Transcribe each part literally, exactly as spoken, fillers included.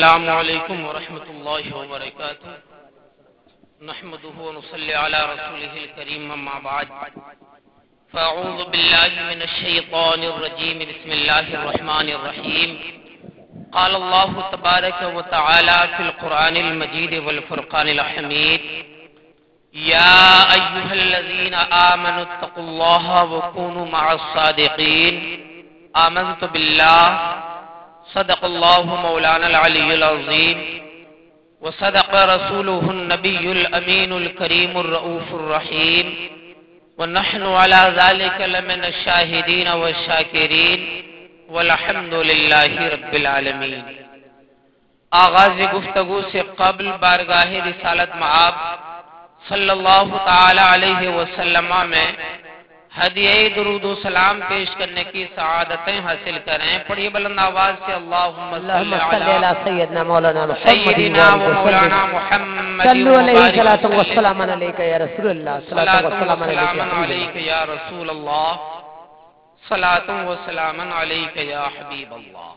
السلام علیکم ورحمۃ اللہ وبرکاتہ نحمده ونصلي على رسوله الكريم اما بعد فاعوذ بالله من الشيطان الرجيم بسم الله الرحمن الرحيم قال الله تبارك وتعالى في القرآن المجيد والفرقان الحميد يا أيها الذين آمنوا اتقوا الله وكونوا مع الصادقين آمنت بالله صدق الله مولانا العلي العظيم وصدق رسوله النبي الأمين الكريم الرؤوف الرحيم ونحن على ذلك لمن الشاهدين والشاكرين والحمد لله رب العالمین۔ آغاز گفتگو سے قبل بارگاہ رسالت مآب صلی اللہ تعالی علیہ وسلم میں ہدیہ درود و سلام پیش کرنے کی سعادتیں حاصل کریں۔ پڑھیے بلند آواز سے اللہم صلی علی سیدنا مولانا مولانا محمد صلو علیہ صلاۃ و سلام علیک یا رسول اللہ، صلاۃ و سلام علیک یا رسول اللہ، صلاۃ و سلام علیک یا حبیب اللہ۔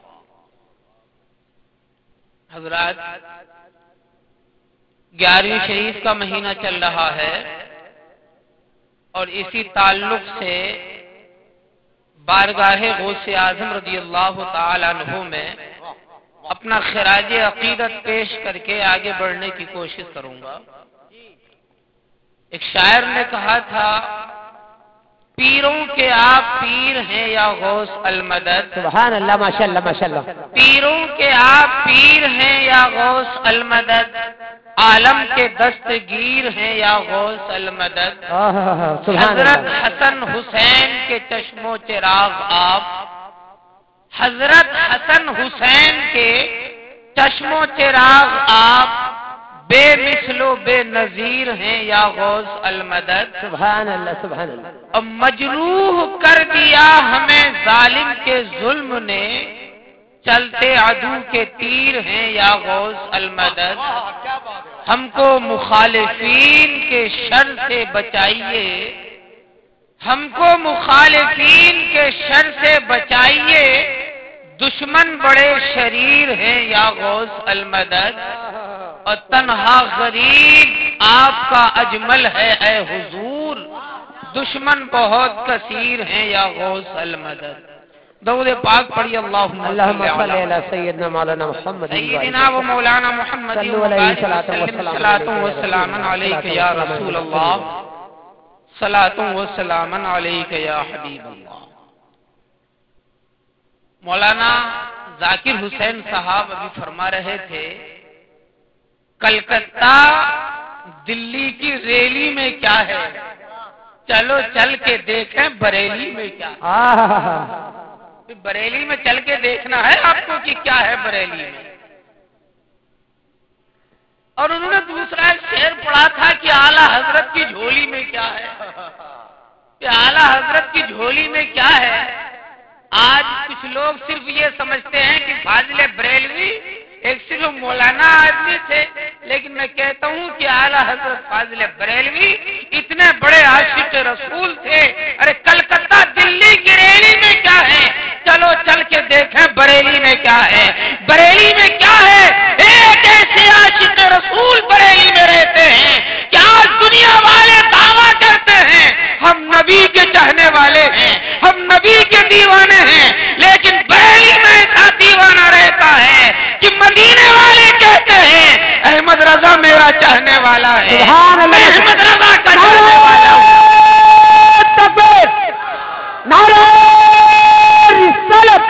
حضرات، گیارہویں شریف کا مہینہ چل رہا ہے اور اسی تعلق سے بارگاہ غوث اعظم رضی اللہ تعالی عنہ میں اپنا خراج عقیدت پیش کر کے آگے بڑھنے کی کوشش کروں گا۔ ایک شاعر نے کہا تھا، پیروں کے آپ پیر ہیں یا غوث المدد۔ سبحان اللہ، ماشاءاللہ ماشاءاللہ۔ پیروں کے آپ پیر ہیں یا غوث المدد، عالم کے دستگیر ہیں یا غوث المدد۔ حضرت حسن حسین کے چشم و چراغ آپ، حضرت حسن حسین کے چشم و چراغ آپ، بے مثل و بے نظیر ہیں یا غوث المدد۔ سبحان اللہ سبحان اللہ۔ اب مجروح کر دیا ہمیں ظالم کے ظلم نے، چلتے عدو کے تیر ہیں یا غوث المدد۔ ہم کو مخالفین کے شر سے بچائیے، ہم کو مخالفین کے شر سے بچائیے، دشمن بڑے شریر ہیں یا غوث المدد۔ اور تنہا غریب آپ کا اجمل ہے اے حضور، دشمن بہت کثیر ہیں یا غوث المدد۔ درود پاک پڑھی اللہم اللہم صلی علی سیدنا مولانا محمد سیدنا و مولانا محمد صلاۃ و سلام علیک یا رسول اللہ، صلاۃ و سلام علیک یا حبیب اللہ۔ مولانا ذاکر حسین صاحب ابھی فرما رہے تھے، کلکتہ دلی کی ریلی میں کیا ہے، چلو چل کے دیکھیں بریلی میں کیا ہے۔ بریلی میں چل کے دیکھنا ہے آپ کو کہ کیا ہے بریلی میں۔ اور انہوں نے دوسرا ایک شعر پڑھا تھا کہ اعلیٰ حضرت کی جھولی میں کیا ہے، کہ اعلیٰ حضرت کی جھولی میں کیا ہے۔ آج کچھ لوگ صرف یہ سمجھتے ہیں کہ فاضل بریلوی ایک صرف مولانا آدمی تھے، لیکن میں کہتا ہوں کہ اعلیٰ حضرت فاضل بریلوی اتنے بڑے عاشق رسول تھے۔ ارے کلکتہ دلی کی ریلی میں کیا ہے، چلو چل کے دیکھیں بریلی میں کیا ہے۔ بریلی میں کیا ہے، ایک ایسے عاشق رسول بریلی میں رہتے ہیں کہ آج دنیا والے دعویٰ کرتے ہیں ہم نبی کے چاہنے والے ہیں، ہم نبی کے دیوانے ہیں، لیکن بریلی میں ایسا دیوانہ رہتا ہے کہ مدینے والے کہتے ہیں احمد رضا میرا چاہنے والا ہے، میں احمد رضا کا چاہنے والا ہوں۔ نعرہ رسالت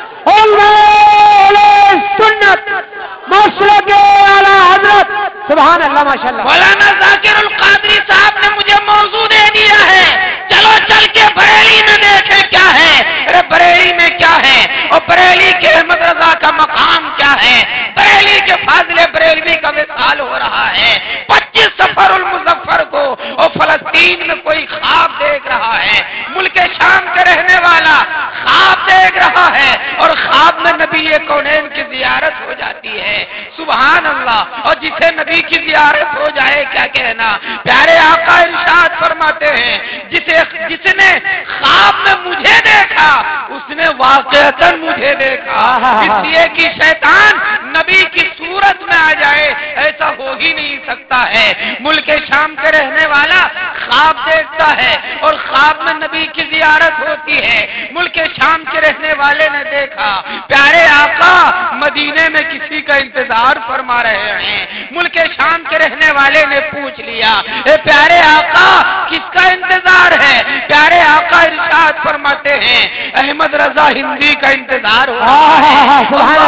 سنت مسلک اعلی حضرت، سبحان اللہ ماشاءاللہ۔ مولانا ذاکر القادری صاحب نے مجھے موضوع دے دیا ہے، چلو چل کے بریلی میں دیکھیں کیا ہے۔ ارے بریلی میں کیا ہے، اور بریلی کے احمد رضا کا مقام کیا ہے، بریلی کے فاضل بریلوی کا وصال ہو رہا ہے۔ پچیس سفر المظفر کو اور فلسطین میں کوئی خواب دیکھ رہا ہے، ملک شام کے رہنے والا خواب دیکھ رہا ہے، اور خواب میں نبی کونین کی زیارت ہو جاتی ہے۔ سبحان اللہ۔ اور جسے نبی کی زیارت ہو جائے کیا کہنا، پیارے آقا ارشاد فرماتے ہیں، جسے جس نے خواب میں مجھے دیکھا اس نے واقعتاً مجھے دیکھا، اس لیے کہ شیطان نبی کی صورت میں آ جائے ایسا ہو ہی نہیں سکتا ہے۔ ملک شام کے رہنے والا خواب دیکھتا ہے اور خواب میں نبی کی زیارت ہوتی ہے۔ ملک شام کے رہنے والے نے دیکھا پیارے آقا مدینے میں کسی کا انتظار فرما رہے ہیں۔ ملک شام کے رہنے والے نے پوچھ لیا اے پیارے آقا کس کا انتظار ہے؟ پیارے آقا ارشاد فرماتے ہیں احمد رضا ہندی کا انتظار ہو رہا ہے۔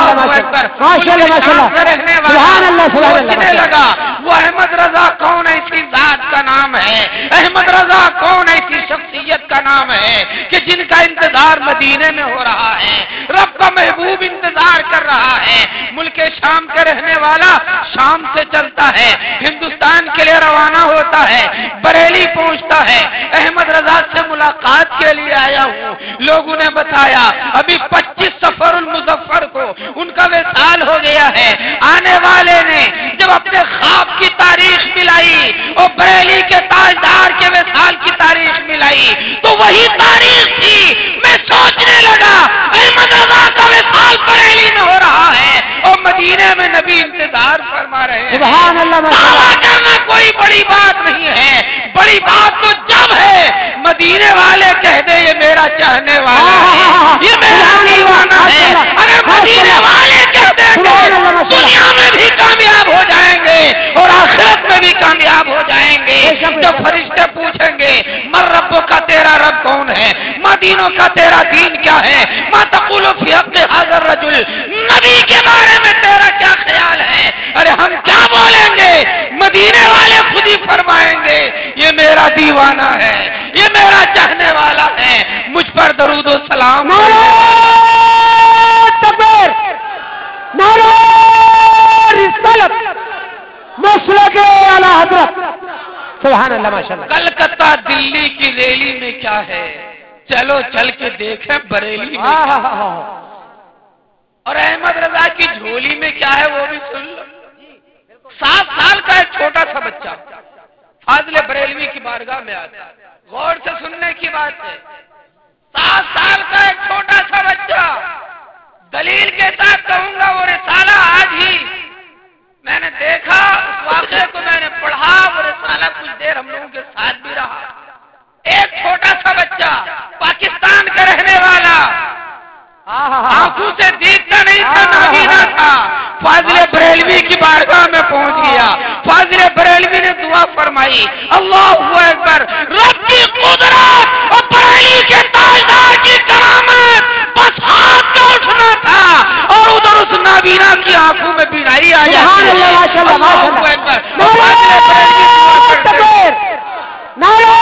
پوچھنے لگا وہ احمد رضا کون ایسی ذات کا نام ہے، احمد رضا کون ایسی شخصیت کا نام ہے کہ جن کا انتظار مدینے میں ہو رہا ہے، رب کا محبوب انتظار کر رہا ہے۔ ملک شام کے رہنے والا شام سے چلتا ہے، ہندوستان کے لیے روانہ ہوتا ہے، بریلی پہنچتا ہے۔ احمد رضا سے ملاقات کے لیے آیا ہوں، لوگوں نے بتایا ابھی پچیس سفر المظفر کو ان کا وصال ہو گیا ہے۔ آنے والے نے جب اپنے خواب کی تاریخ ملائی اور بریلی کے تاجدار کے وصال کی تاریخ ملائی تو وہی تاریخ تھی۔ میں سوچنے لگا احمد رضا کا وصال بریلی میں ہو رہا ہے اور مدینے میں نبی انتظار فرما رہے ہیں۔ سبحان اللہ، دعویٰ کرنا کوئی بڑی بات نہیں ہے، بڑی بات تو جب ہے مدینے والے کہہ دے یہ میرا چاہنے والا ہے، یہ میرا دیوانہ ہے۔ اگر مدینے والے کہہ دیں دنیا میں بھی کامیاب ہو جائیں گے اور آخرت میں بھی کامیاب ہو جائیں گے۔ تو فرشتے پوچھیں گے مر رب کا تیرا رب کون ہے، مدینوں کا تیرا دین کیا ہے، ما تقول فی حق ھذا الرجل، نبی کے بارے میں تیرا کیا خیال ہے؟ ارے ہم کیا بولیں گے؟ مدینے والے خود ہی فرمائیں گے یہ میرا دیوانہ ہے، یہ میرا چاہنے والا ہے۔ مجھ پر درود و سلام تکبیر، نعرہ رسالت، مسلک اعلی حضرت، سبحان اللہ ماشاءاللہ۔ کلکتہ دلی کی ریلی میں کیا ہے، چلو چل کے دیکھیں بریلی میں کیا ہے، اور احمد رضا کی جھولی میں کیا ہے وہ بھی سن لو۔ سات سال کا ایک چھوٹا سا بچہ فاضل بریلوی کی بارگاہ میں آتا ہے، غور سے سننے کی بات ہے۔ سات سال کا ایک چھوٹا سا بچہ، دلیل کے ساتھ کہوں گا وہ رسالہ آج ہی میں نے دیکھا، اس واقعے کو میں نے پڑھا، وہ رسالہ کچھ دیر ہم لوگوں کے ساتھ بھی رہا۔ ایک چھوٹا سا بچہ پاکستان کا رہنے والا، آنکھوں سے دیکھتا نہیں تھا، نابینا تھا، فاضل بریلوی کی بارگاہ میں پہنچ گیا۔ فاضل بریلوی نے دعا فرمائی اللہ اکبر، رب کی قدرت اور بریلی کے تاجدار کی کرامت، بس ہاتھ کا اٹھنا تھا اور ادھر اس نابینا کی آنکھوں میں بینائی آ جاتی ہے۔ اللہ اکبر، فاضل بریلوی دعا کرتے ہیں نعرہ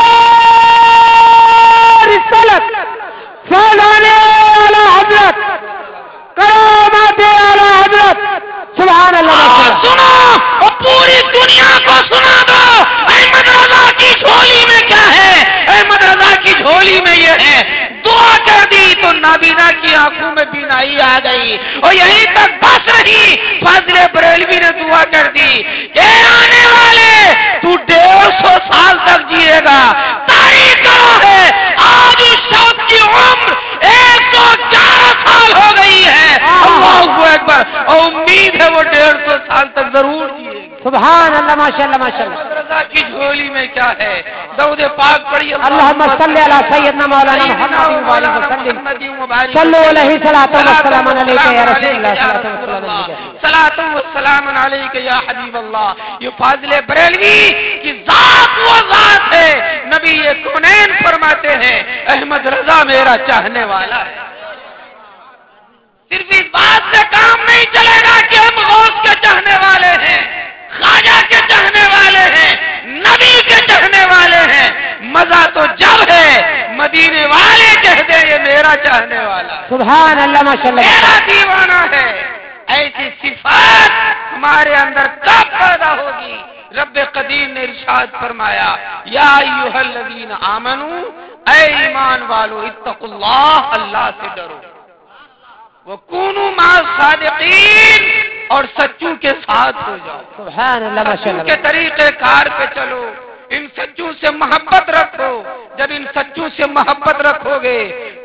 رسالت، فیضان اعلی حضرت، کرامات اعلی حضرت، سبحان اللہ۔ سنو اور پوری دنیا کو سنا دو احمد رضا کی جھولی میں کیا ہے۔ احمد رضا کی جھولی میں یہ ہے، دعا کر دی تو نابینا کی آنکھوں میں بینائی آ گئی اور یہیں تک بس رہی۔ فاضل بریلوی نے دعا کر دی کہ آنے والے تو ڈیڑھ سو سال تک جیے گا۔ تاریخ کرو ہے آج اس شخص کی عمر ایک سو گیارہ سال ہو گئی ہے۔ اللہ اکبر، اور امید ہے وہ ڈیڑھ سو سال تک ضرور جیے گا۔ سبحان اللہ ماشاءاللہ ماشاءاللہ۔ رضا کی جھولی میں کیا ہے، درود پاک پڑھیے اللہم صلی علی سیدنا مولانا محمد و آلہ وسلم، صلو علیہ صلاۃ و سلام علیک یا رسول اللہ، صلاۃ و سلام علیک یا حبیب اللہ۔ یہ فاضل بریلوی کی ذات وہ ذات ہے، نبی کونین فرماتے ہیں احمد رضا میرا چاہنے والا ہے۔ صرف اس بات سے کام نہیں چلے گا کہ ہم غوث کے چاہنے والے ہیں، خواجہ کے چاہنے والے ہیں، نبی کے چاہنے والے ہیں، مزہ تو جب ہے مدینے والے کہہ دیں یہ میرا چاہنے والا ہے، سبحان اللہ ماشاءاللہ، میرا دیوانہ ہے۔ ایسی صفات ہمارے اندر کب پیدا ہوگی؟ رب قدیم نے ارشاد فرمایا یا ایھا الذین آمنو، اے ایمان والو، اتقوا اللہ، اللہ سے ڈرو، وَكُونُوا مَعَ الصَّادِقِينَ، اور سچوں کے ساتھ ہو جاؤ، سبحان اللہ ماشاءاللہ، کے طریقے کار پہ چلو، ان سچوں سے محبت رکھو۔ جب ان سچوں سے محبت رکھو گے تو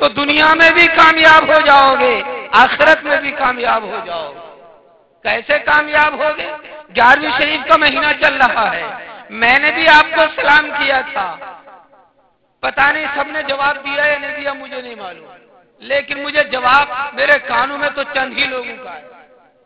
تو دنیا میں بھی کامیاب ہو جاؤ گے، آخرت میں بھی کامیاب ہو جاؤ گے۔ کیسے کامیاب ہوگے؟ گیارہویں شریف کا مہینہ چل رہا ہے، میں نے بھی آپ کو سلام کیا تھا، پتہ نہیں سب نے جواب دیا یا نہیں دیا مجھے نہیں معلوم، لیکن مجھے جواب میرے کانوں میں تو چند ہی لوگوں کا ہے۔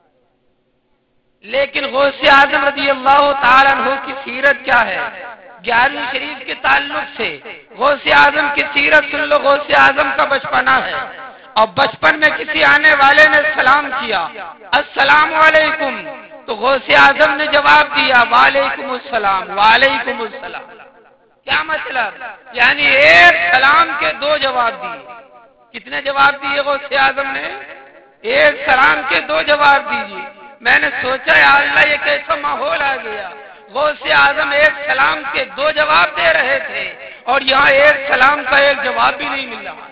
لیکن غوث اعظم رضی اللہ تعالیٰ عنہ کی سیرت کیا ہے؟ گیارہویں شریف کے تعلق سے غوث اعظم کی سیرت سن لو۔ غوث اعظم کا بچپنا ہے، اور بچپن میں کسی آنے والے نے سلام کیا، السلام علیکم، تو غوث اعظم نے جواب دیا وعلیکم السلام، وعلیکم السلام۔ کیا مطلب؟ یعنی ایک سلام کے دو جواب دیے۔ کتنے جواب دیے غوث اعظم نے؟ ایک سلام کے دو جواب دیجیے۔ میں نے سوچا یا اللہ یہ کیسا ماحول آ گیا، غوث اعظم ایک سلام کے دو جواب دے رہے تھے اور یہاں ایک سلام کا ایک جواب بھی نہیں مل رہا۔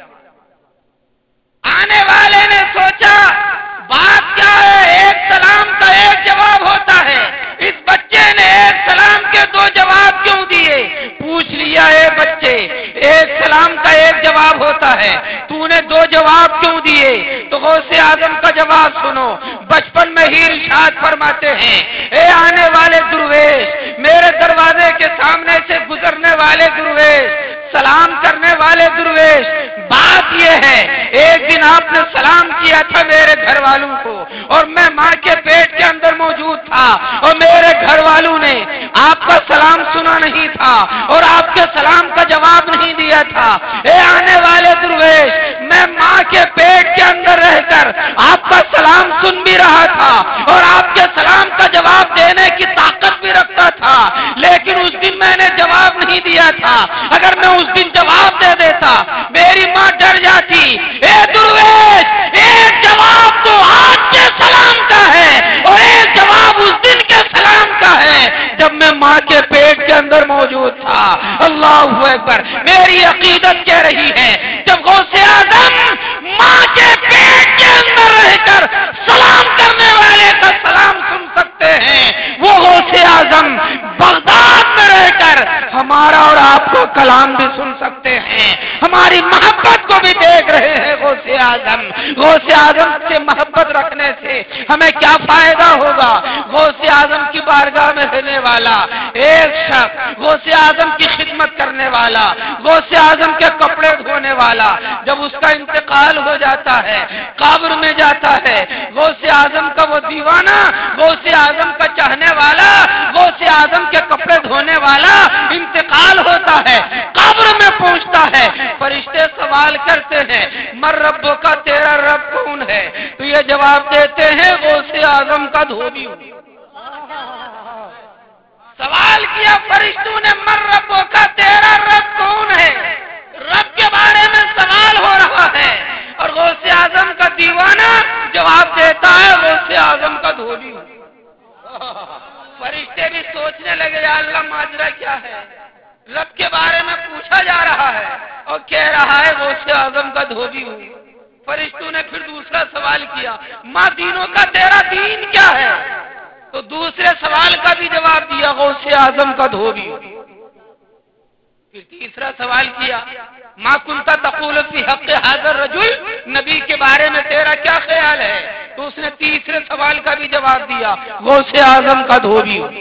آنے والے نے سوچا بات کیا ہے، ایک سلام کا ایک جواب ہوتا ہے، اس بچے نے ایک سلام کے دو جواب کیوں دیے؟ پوچھ لیا اے بچے، ایک سلام کا ایک جواب ہوتا ہے، تو نے دو جواب کیوں دیے؟ تو غوث اعظم کا جواب سنو، بچپن میں ہی ارشاد فرماتے ہیں، اے آنے والے درویش، میرے دروازے کے سامنے سے گزرنے والے درویش، سلام کرنے والے درویش، بات یہ ہے ایک دن آپ نے سلام کیا تھا میرے گھر والوں کو، اور میں ماں کے پیٹ کے اندر موجود تھا، اور میرے گھر والوں نے آپ کا سلام سنا نہیں تھا اور آپ کے سلام کا جواب نہیں دیا تھا۔ اے آنے والے درویش، میں ماں کے پیٹ کے اندر رہ کر آپ کا سلام سن بھی رہا تھا اور آپ کے سلام کا جواب دینے کی طاقت بھی رکھتا تھا، لیکن اس دن میں نے جواب نہیں دیا تھا۔ اگر میں اس دن جواب دے دیتا میری ماں ڈر جاتی۔ اے درویش، ایک جواب تو آج کے سلام کا ہے اور ایک جواب اس دن کے سلام کا ہے جب میں ماں کے پیٹ کے اندر موجود تھا۔ اللہ اکبر، میری عقیدت کہہ رہی ہے جب غوث اعظم ماں کے پیٹ کے اندر رہ کر سلام کرنے والے کا سلام سن سکتے ہیں، وہ غوث اعظم بغداد میں رہ کر ہمارا اور آپ کو کلام بھی سن سکتے ہیں، ہماری محبت کو بھی دیکھ رہے ہیں غوث اعظم۔ غوث اعظم سے محبت رکھنے سے ہمیں کیا فائدہ ہوگا؟ غوث اعظم کی بارگاہ میں رہنے والا ایک شخص، غوث اعظم کی خدمت کرنے والا، غوث اعظم کے کپڑے دھونے والا، جب اس کا انتقال ہو جاتا ہے، قبر میں جاتا ہے، غوث اعظم کا وہ دیوانہ، غوث اعظم کا چاہنے والا، غوث اعظم کے کپڑے دھونے والا انتقال ہوتا ہے، قبر میں پہنچتا ہے، فرشتے سوال کرتے ہیں مر ربوں کا، تیرا رب کون ہے؟ تو یہ جواب دیتے ہیں غوث اعظم کا دھوبی ہوں۔ سوال کیا فرشتوں نے مر ربوں کا، تیرا رب کون ہے؟ رب کے بارے میں سوال ہو رہا ہے اور غوث اعظم کا دیوانہ جواب دیتا ہے غوث اعظم کا دھوبی ہوں۔ فرشتے بھی سوچنے لگے یا اللہ ماجرا کیا ہے، رب کے بارے میں پوچھا جا رہا ہے اور کہہ رہا ہے غوث اعظم کا دھوبی ہوں۔ فرشتوں نے پھر دوسرا سوال کیا ماں دینوں کا تیرا دین کیا ہے؟ تو دوسرے سوال کا بھی جواب دیا غوث اعظم کا دھوبی ہوں۔ پھر تیسرا سوال کیا ماں کنتا تقول فی حق ھذا الرجل، نبی کے بارے میں تیرا کیا خیال ہے؟ تو اس نے تیسرے سوال کا بھی جواب دیا غوث اعظم کا دھوبی ہوں۔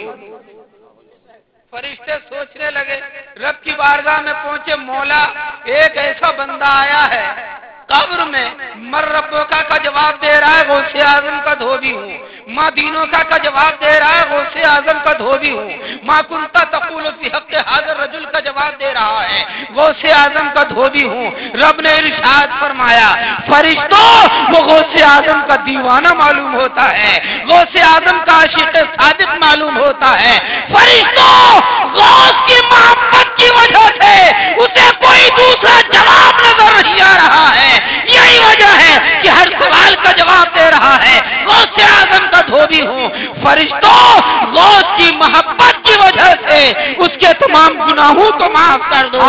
فرشتے سوچنے لگے، رب کی بارگاہ میں پہنچے، مولا ایک ایسا بندہ آیا ہے قبر میں، مر ربوں کا کا جواب دے رہا ہے غوث اعظم کا دھوبی ہوں، ماں دینوں کا کا جواب دے رہا ہے غوث اعظم کا دھوبی ہوں، ماں کنتا تقول فی حق ھذا الرجل کا جواب دے رہا ہے غوث اعظم کا دھوبی ہوں۔ رب نے ارشاد فرمایا فرشتوں وہ غوث اعظم کا دیوانہ معلوم ہوتا ہے، غوث اعظم کا عاشق صادق معلوم ہوتا ہے۔ فرشتوں غوث کی محبت کی وجہ سے اسے کوئی دوسرا جواب نظر نہیں آ رہا ہے، یہی وجہ ہے کہ ہر سوال کا جواب دے رہا ہے غوث اعظم کا دھوبی ہوں۔ فرشتوں غوث کی محبت کی وجہ سے اس کے تمام گناہوں کو معاف کر دو۔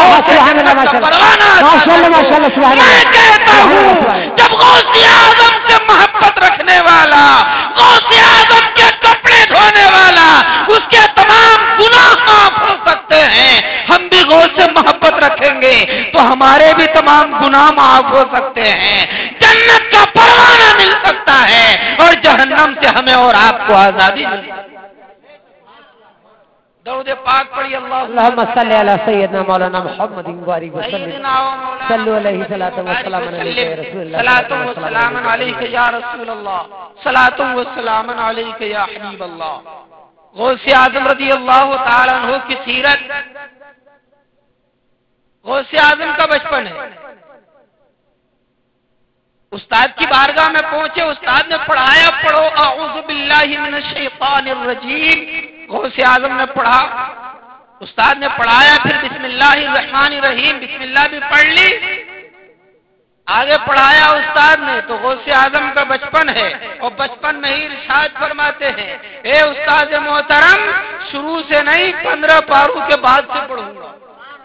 میں کہتا ہوں جب غوث اعظم سے محبت رکھنے والا، غوث اعظم کے کپڑے دھونے والا، اس کے تمام گناہ معاف ہو سکتے ہیں، ہم بھی غوث سے محبت رکھیں گے تو ہمارے بھی تمام گناہ معاف ہو سکتے ہیں، جنت کا پروانہ مل سکتا ہے اور جہنم سے ہمیں اور آپ کو آزادی مل سکتی ہے۔ درود پاک پڑھی اللہ اللهم صل على سيدنا مولانا محمد وبارك وسلم صلوا عليه صلاة وسلام عليك يا رسول الله صلاة وسلام عليك يا رسول الله صلاة وسلام عليك يا حبيب الله۔ غوث اعظم رضی اللہ تعالی عنہ کی سیرت، غوث اعظم کا بچپن ہے۔ استاد کی بارگاہ میں پہنچے، استاد نے پڑھایا، پڑھو اعوذ باللہ من الشیطان الرجیم، غوث اعظم نے پڑھا، استاد نے پڑھایا، پھر بسم اللہ الرحمن الرحیم بسم اللہ بھی پڑھ لی، آگے پڑھایا استاد نے۔ تو غوث اعظم کا بچپن ہے اور بچپن میں ہی ارشاد فرماتے ہیں، اے استاد محترم شروع سے نہیں پندرہ پاروں کے بعد سے پڑھوں گا۔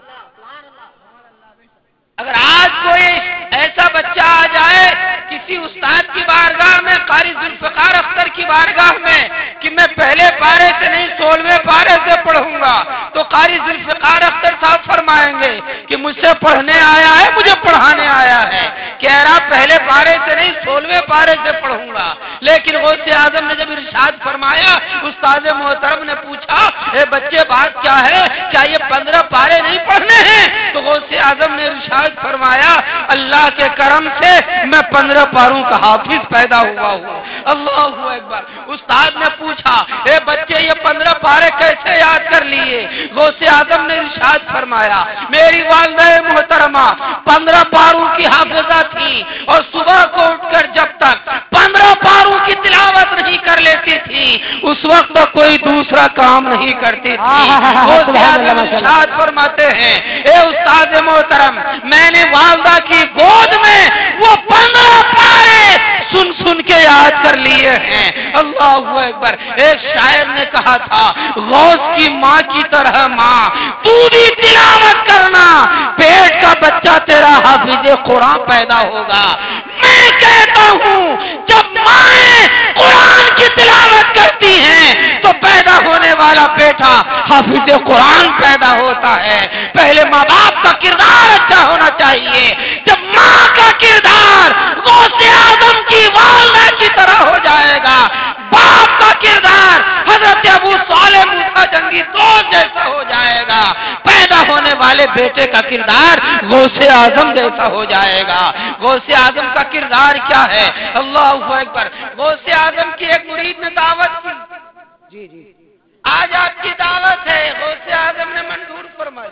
اگر آج کوئی ایسا بچہ آ جائے کسی استاد کی بارگاہ میں، قاری ذوالفقار اختر کی بارگاہ میں، کہ میں پہلے پارے سے نہیں سولہویں پارے سے پڑھوں گا، تو قاری ذوالفقار اختر صاحب فرمائیں گے کہ مجھ سے پڑھنے آیا ہے، مجھے پڑھانے آیا ہے، کہہ رہا پہلے پارے سے نہیں سولہویں پارے سے پڑھوں گا۔ لیکن غوث اعظم نے جب ارشاد فرمایا، استاد محترم نے پوچھا، اے بچے بات کیا ہے، کیا یہ پندرہ پارے نہیں پڑھنے ہیں؟ تو غوث اعظم نے ارشاد فرمایا، اللہ کے کرم سے میں پندرہ پاروں کا حافظ پیدا ہوا ہوں۔ اللہ اکبر۔ استاد نے پوچھا، اے بچے یہ پندرہ پارے کیسے یاد کر لیے؟ غوث اعظم نے ارشاد فرمایا، میری والدہ محترمہ پندرہ پاروں کی حافظہ تھی اور صبح کو اٹھ کر جب تک پندرہ پاروں کی تلاوت نہیں کر لیتی تھی اس وقت کوئی دوسرا کام نہیں کرتی تھی۔ غوث اعظم ارشاد فرماتے ہیں، اے استاد محترم میں نے والدہ کی گود میں وہ پندرہ پارے سن سن کے یاد کر لیے ہیں۔ اللہ اکبر۔ ایک شاعر نے کہا تھا، غوث کی ماں کی طرح ماں تو بھی تلاوت کرنا، پیٹ کا بچہ تیرا حافظ قرآن پیدا ہوگا۔ میں کہتا ہوں جب مائیں قرآن کی تلاوت کرتی ہیں تو پیدا ہونے والا بیٹا حافظ قرآن پیدا ہوتا ہے۔ پہلے ماں باپ کا کردار اچھا ہونا چاہیے، جب ماں کا کردار غوث اعظم کی والدہ کی طرح ہو جائے گا، باپ کا کردار حضرت ابو صالح موسیٰ جنگی دوست جیسا ہو جائے گا، پیدا ہونے والے بیٹے کا کردار غوث اعظم جیسا ہو جائے گا۔ غوث اعظم کا کردار کیا ہے؟ اللہ اکبر۔ غوث اعظم کی ایک مرید نے دعوت کی، جی جی آج آپ کی دعوت ہے، غوث اعظم نے منظور فرمائی،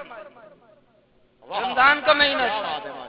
رمضان کا مہینہ ہے،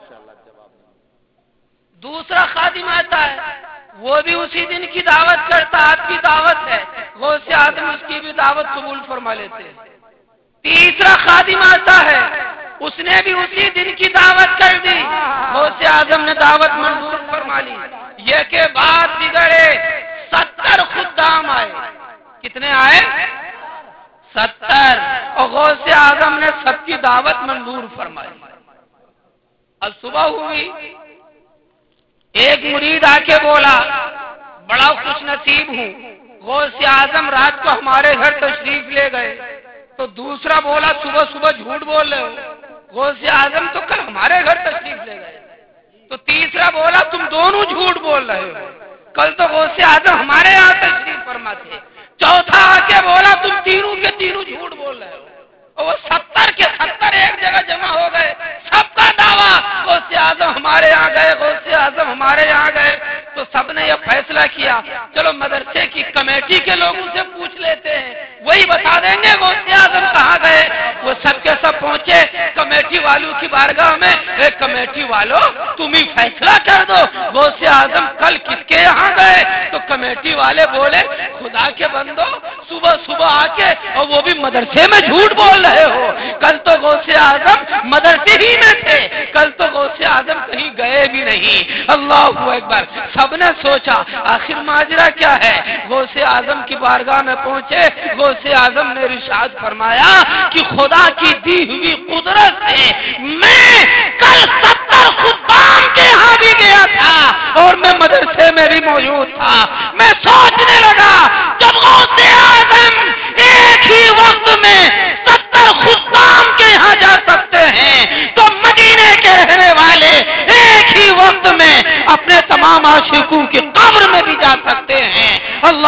دوسرا خادم آتا ہے وہ بھی اسی دن کی دعوت کرتا، آپ کی دعوت ہے، غوث اعظم اس کی بھی دعوت قبول فرما لیتے ہیں۔ تیسرا خادم آتا ہے اس نے بھی اسی دن کی دعوت کر دی، غوث اعظم نے دعوت منظور فرما لی۔ یہ کے بعد بگڑے ستر خدام آئے، کتنے آئے؟ ستر، اور غوث اعظم نے سب کی دعوت منظور فرمائی۔ اب صبح ہوئی، ایک مرید آ کے بولا، بڑا خوش نصیب ہوں، غوث اعظم رات کو ہمارے گھر تشریف لے گئے۔ تو دوسرا بولا، صبح صبح جھوٹ بول رہے ہو، غوث اعظم تو کل ہمارے گھر تشریف لے گئے۔ تو تیسرا بولا، تم دونوں جھوٹ بول رہے ہو، کل تو غوث اعظم ہمارے یہاں تشریف فرما تھے۔ چوتھا آ کے بولا، تم تینوں کے تینوں جھوٹ بول رہے ہو، اور وہ ستر کے ستر ایک جگہ جمع ہو گئے، سب کا دعویٰ غوث اعظم ہمارے یہاں گئے، غوث اعظم ہمارے یہاں گئے۔ تو سب نے یہ فیصلہ کیا، چلو مدرسے کی کمیٹی کے لوگوں سے پوچھ لیتے ہیں، وہی بتا دیں گے غوث اعظم کہاں گئے۔ وہ سب کے سب پہنچے کمیٹی والوں کی بارگاہ میں، اے کمیٹی والوں تم ہی فیصلہ کر دو، غوث اعظم کل کس کے یہاں گئے؟ تو کمیٹی والے بولے، خدا کے بندو صبح صبح آ کے اور وہ بھی مدرسے میں جھوٹ بول رہے ہو، کل تو غوث اعظم مدرسے ہی میں تھے، کل تو غوث اعظم کہیں گئے بھی نہیں۔ اللہ اکبر۔ سب نے سوچا آخر ماجرا کیا ہے، غوث اعظم کی بارگاہ میں پہنچے، غوث اعظم نے ارشاد فرمایا کہ خدا کی دی ہوئی قدرت سے میں کل ستر خدام کے یہاں بھی گیا تھا اور میں مدرسے میں بھی موجود تھا۔ میں سوچنے لگا جب غوث اعظم ایک ہی وقت میں ستر خدام کے یہاں جا سکتے ہیں تو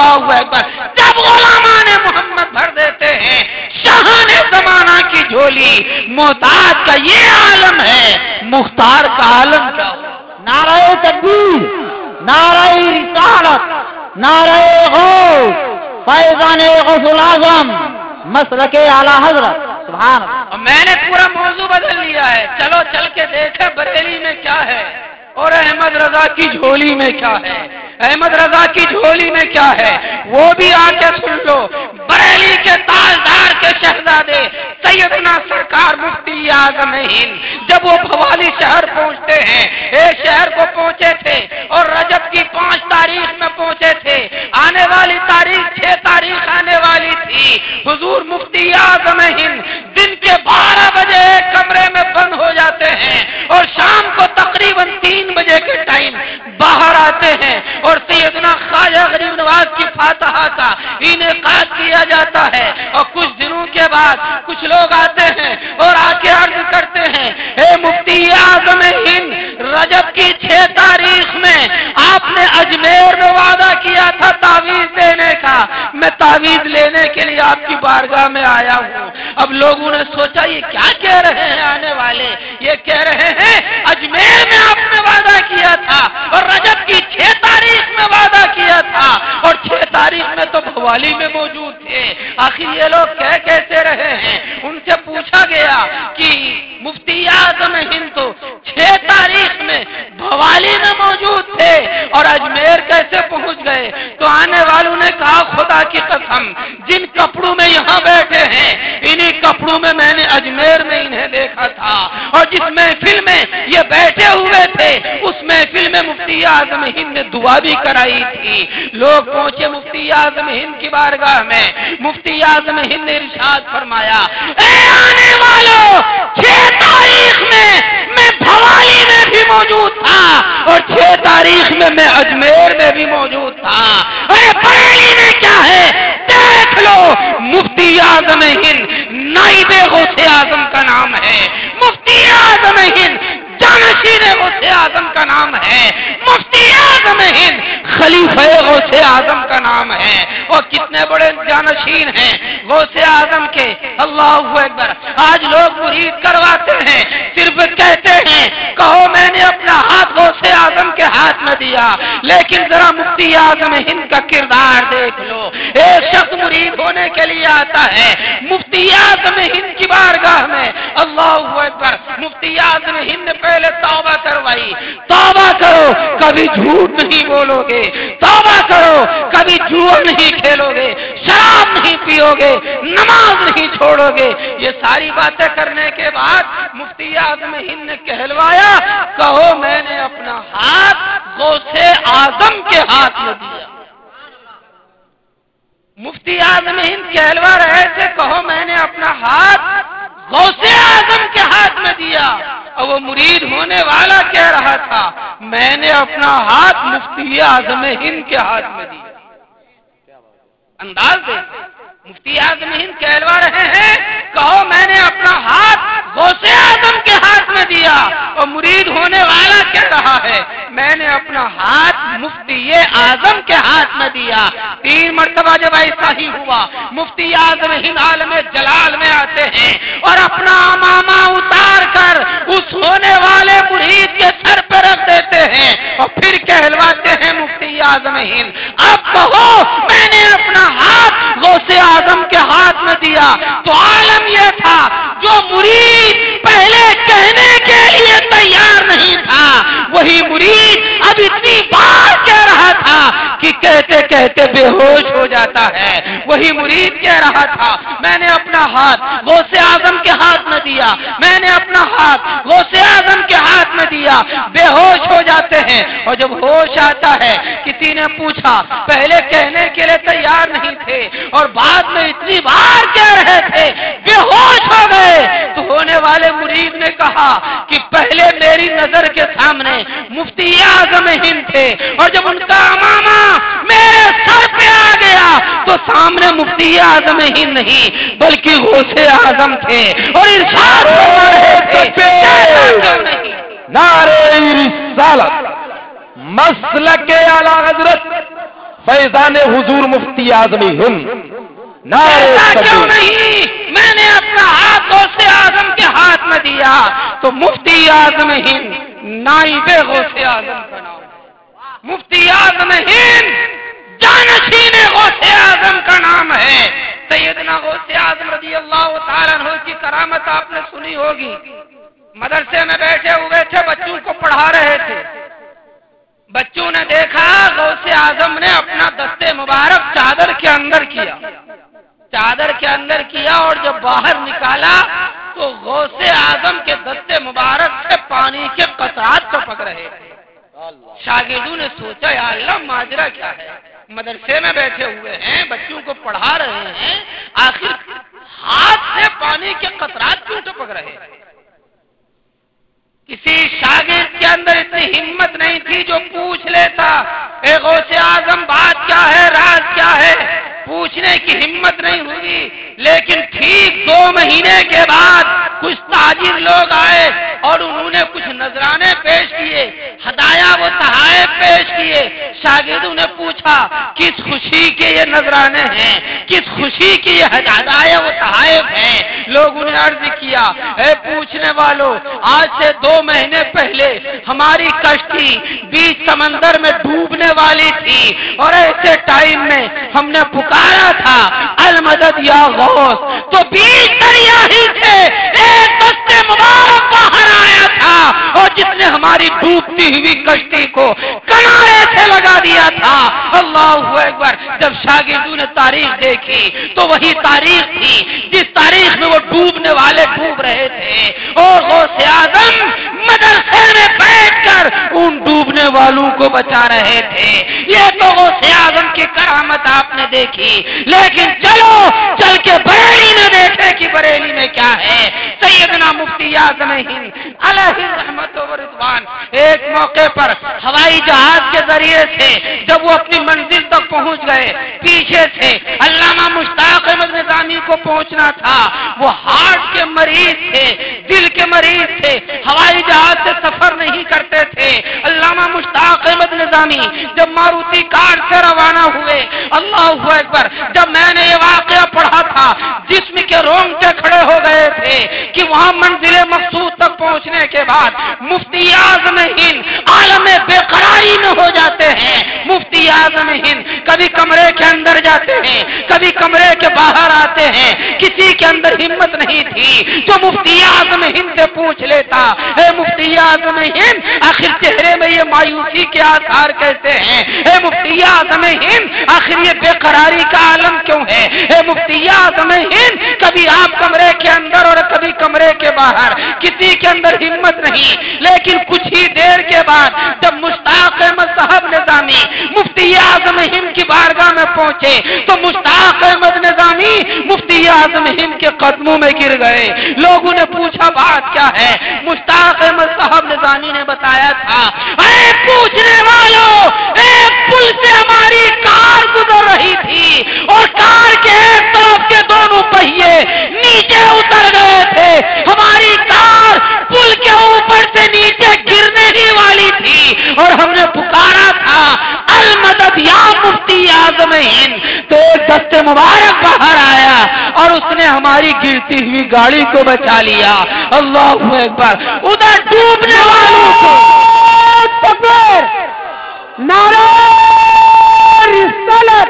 اللہ اکبر. جب غلامان محمد بھر دیتے ہیں شاہان زمانہ کی جھولی، محتاج کا یہ عالم ہے، مختار کا عالم کیا ہو؟ نعرہ تکبیر، نعرہ رسالت، نعرہ غوث، فیضان غوث الاعظم، مسلک اعلی حضرت. سبحان اللہ. اور میں نے پورا موضوع بدل لیا ہے. چلو چل کے دیکھیں بریلی میں کیا ہے اور احمد رضا کی جھولی میں کیا ہے. احمد رضا کی جھولی میں کیا ہے وہ بھی آ کے سن لو. بریلی کے تاجدار کے شہزادے سیدنا سرکار مفتی اعظم ہند جب وہ بھوالی شہر پہنچتے ہیں، ایک شہر کو پہنچے تھے اور رجب کی پانچ تاریخ میں پہنچے تھے. آنے والی تاریخ چھ تاریخ آنے والی تھی. حضور مفتی اعظم ہند دن کے بارہ بجے ایک کمرے میں بند ہو جاتے ہیں اور شام کو تقریباً تین بجے کے ٹائم باہر آتے ہیں اور سیدنا خواجہ غریب نواز کی فاتحہ کا انعقاد کیا جاتا ہے. اور کچھ دنوں کے بعد کچھ لوگ آتے ہیں اور آ کے عرض کرتے ہیں، اے مفتی اعظم ہند، رجب کی چھ تاریخ میں آپ نے اجمیر میں وعدہ کیا تھا تعویذ دینے کا، میں تعویذ لینے کے لیے آپ کی بارگاہ میں آیا ہوں. اب لوگوں نے سوچا یہ کیا کہہ رہے ہیں آنے والے، یہ کہہ رہے ہیں اجمیر میں آپ نے وعدہ کیا تھا اور رجب کی چھ تاریخ میں وعدہ کیا تھا اور چھ تاریخ میں تو بھوالی میں موجود تھے. آخر یہ لوگ کہہ کیسے رہے ہیں؟ ان سے پوچھا گیا کہ مفتی اعظم ہند تو چھ تاریخ میں بھوالی میں موجود تھے اور اجمیر کیسے پہنچ گئے؟ تو آنے والوں نے کہا خدا کی قسم جن کپڑوں میں یہاں بیٹھے ہیں انہی کپڑوں میں میں نے اجمیر میں انہیں دیکھا تھا اور جس محفل میں یہ بیٹھے ہوئے تھے اس محفل میں مفتی اعظم ہند نے دعا بھی کرائی تھی. لوگ پہنچے مفتی اعظم ہند کی بارگاہ میں. مفتی اعظم ہند نے ارشاد فرمایا، اے آنے والوں، چھ تاریخ میں میں بھوالی میں بھی موجود تھا اور چھ تاریخ میں میں اجمیر میں بھی موجود تھا. ارے بریلی میں کیا ہے دیکھ لو. مفتی اعظم ہند نائب غوث اعظم کا نام ہے. مفتی اعظم ہند جانشین غوث اعظم کا نام ہے. مفتی اعظم ہند خلیفہ غوث اعظم کا نام ہے. اور کتنے بڑے جانشین ہیں غوث اعظم کے. اللہ اکبر. آج لوگ مرید کرواتے ہیں، صرف کہتے ہیں کہو میں نے اپنا ہاتھ غوث اعظم کے ہاتھ میں دیا، لیکن ذرا مفتی اعظم ہند کا کردار دیکھ لو. ایک شخص مرید ہونے کے لیے آتا ہے مفتی اعظم ہند کی بارگاہ میں. اللہ اکبر. مفتی اعظم ہند نے پہلے توبہ کروائی. توبہ کرو کبھی جھوٹ نہیں بولو گے، توبہ کرو کبھی جوا نہیں کھیلو گے، شراب نہیں پیو گے، نماز نہیں چھوڑو گے. یہ ساری باتیں کرنے کے بعد مفتی اعظم ہند نے کہلوایا کہو میں نے اپنا ہاتھ غوث اعظم کے ہاتھ میں دیا. مفتی اعظم ہند کہلوا رہے تھے کہو میں نے اپنا ہاتھ غوث اعظم کے ہاتھ میں دیا. اور وہ مرید ہونے والا کہہ رہا تھا میں نے اپنا ہاتھ مفتی اعظم ہند کے ہاتھ میں دیا. انداز دے. مفتی اعظم ہند کہلوا رہے ہیں کہو میں نے اپنا ہاتھ غوث اعظم کے ہاتھ میں دیا اور مرید ہونے والا کہہ رہا ہے میں نے اپنا ہاتھ مفتی اعظم کے ہاتھ میں دیا. تین مرتبہ جب ایسا ہی ہوا مفتی اعظم ہند عالم جلال میں آتے ہیں اور اپنا امامہ اتار کر اس ہونے والے مرید کے سر پہ رکھ دیتے ہیں اور پھر کہلواتے ہیں مفتی اعظم ہند اب کہو میں نے اپنا ہاتھ غوث اعظم کے ہاتھ میں دیا. تو عالم یہ تھا جو مرید پہلے کہنے کے لیے تیار نہیں تھا وہی مرید اب اتنی بار کہہ رہا تھا کہ کہتے کہتے بے ہوش ہو جاتا ہے. وہی مرید کہہ رہا تھا میں نے اپنا ہاتھ غوث اعظم کے ہاتھ میں دیا، میں نے اپنا ہاتھ غوث اعظم کے ہاتھ میں دیا. بے ہوش ہو جاتے ہیں اور جب ہوش آتا ہے کسی نے پوچھا پہلے کہنے کے لیے تیار نہیں تھے اور بعد میں اتنی بار کہہ رہے تھے بے ہوش ہو گئے. تو ہونے والے مرید نے کہا کہ پہلے میری نظر کے سامنے مفتی اعظم ہند تھے اور جب ان کا امامہ میرے سر پہ آ گیا تو سامنے مفتی اعظم ہند نہیں بلکہ غوث اعظم تھے اور ارشاد فرما رہے تھے نعرہ رسالت مسلک اعلی حضرت فیضان حضور مفتی اعظم ہند ایسا کیوں نہیں؟ میں نے اپنا ہاتھ غوث اعظم کے ہاتھ میں دیا تو مفتی اعظم ہند نائب غوث اعظم کا نام، مفتی اعظم ہند جانشین غوث اعظم کا نام ہے۔ سیدنا غوث اعظم رضی اللہ تعالیٰ عنہ کی کرامت آپ نے سنی ہوگی۔ مدرسے میں بیٹھے ہوئے تھے، بچوں کو پڑھا رہے تھے، بچوں نے دیکھا غوث اعظم نے اپنا دستے مبارک چادر کے اندر کیا، چادر کے اندر کیا اور جب باہر نکالا تو غوث اعظم کے دستے مبارک سے پانی کے قطرات ٹپک رہے تھے۔ شاگردوں نے سوچا یا اللہ ماجرا کیا ہے، مدرسے میں بیٹھے ہوئے ہیں، بچوں کو پڑھا رہے ہیں، آخر ہاتھ سے پانی کے قطرات کیوں ٹپک رہے ہیں؟ کسی شاگرد کے اندر اتنی ہمت نہیں تھی جو پوچھ لیتا اے غوث اعظم بات کیا ہے، راز کیا ہے؟ پوچھنے کی ہمت نہیں ہوئی، لیکن ٹھیک دو مہینے کے بعد کچھ تاجر لوگ آئے اور انہوں نے کچھ نذرانے پیش کیے، ہدایہ و تحائف پیش کیے۔ شاگردوں نے پوچھا کس خوشی کے یہ نذرانے ہیں، کس خوشی کی یہ ہدایہ و تحائف ہیں؟ لوگوں نے عرض کیا اے پوچھنے والوں، آج سے دو مہینے پہلے ہماری کشتی بیچ سمندر میں ڈوبنے والی تھی اور ایسے ٹائم میں ہم نے پکارا تھا المدد یا غوث، تو بیچ دریا ہی سے ایک دستے مبارک باہر آیا تھا اور جس نے ہماری ڈوبتی ہوئی کشتی کو کنارے سے لگا دیا تھا۔ اللہ اکبر! جب شاگردوں نے تاریخ دیکھی تو وہی تاریخ تھی جس تاریخ میں وہ ڈوبنے والے ڈوب رہے تھے، اور غوث اعظم مدرسے میں بیٹھ کر ان ڈوبنے والوں کو بچا رہے تھے۔ یہ تو غوث اعظم کی کرامت آپ نے دیکھی، لیکن چلو چل کے بریلی میں دیکھے کہ بریلی میں کیا ہے۔ سیدنا مفتی اعظم ہند علیہ رحمت و رضوان ایک موقع پر ہوائی جہاز کے ذریعے سے جب وہ اپنی منزل تک پہنچ گئے، پیچھے سے علامہ مشتاق احمد نظامی کو پہنچنا تھا، وہ ہارٹ کے مریض تھے، دل کے مریض تھے، ہوائی جہاز سے سفر نہیں کرتے تھے۔ علامہ مشتاق احمد نظامی جب ماروتی کار سے روانہ ہوئے، اللہ اکبر! جب میں نے یہ واقعہ پڑھا تھا جسم کے رونگٹے کھڑے ہو گئے تھے کہ وہاں منزل مقصود تک پہنچنے کے بعد مفتی اعظم ہند عالم بے قراری میں ہو جاتے ہیں۔ مفتی اعظم ہند کبھی کمرے کے اندر جاتے ہیں، کبھی کمرے کے باہر آتے ہیں، کسی کے اندر ہمت نہیں تھی جو مفتی اعظم ہند سے پوچھ لیتا اے مفتی اعظم ہند آخر چہرے میں یہ مایوسی کے آثار کیسے ہیں؟ اے مفتی اعظم ہند آخر یہ بے قراری کا عالم کیوں ہے؟ اے مفتی اعظم ہند کبھی آپ کمرے کے اندر اور کبھی کمرے کے باہر، کسی کے اندر ہمت نہیں، لیکن کچھ ہی دیر کے بعد جب مشتاق احمد صاحب نظامی مفتی اعظم ہند کی بارگاہ میں پہنچے تو مشتاق احمد نظامی مفتی اعظم ہند کے قدموں میں گر گئے۔ لوگوں نے پوچھا بات کیا ہے؟ مشتاق احمد صاحب نظامی نے بتایا تھا اے پوچھنے والوں، ایک پل سے ہماری کار گزر رہی تھی اور کار کے ایک طرف کے دونوں پہیے نیچے اتر گئے تھے، ہماری کار پل کے اوپر سے نیچے گرنے ہی والی تھی اور ہم نے پکارا تھا المدد یا مفتی اعظم ہند، تو ایک دستے مبارک باہر آیا اور اس نے ہماری گرتی ہوئی گاڑی کو بچا لیا۔ اللہ اکبر! ادھر ڈوبنے والوں کو تکبیر، نعرہ رسالت،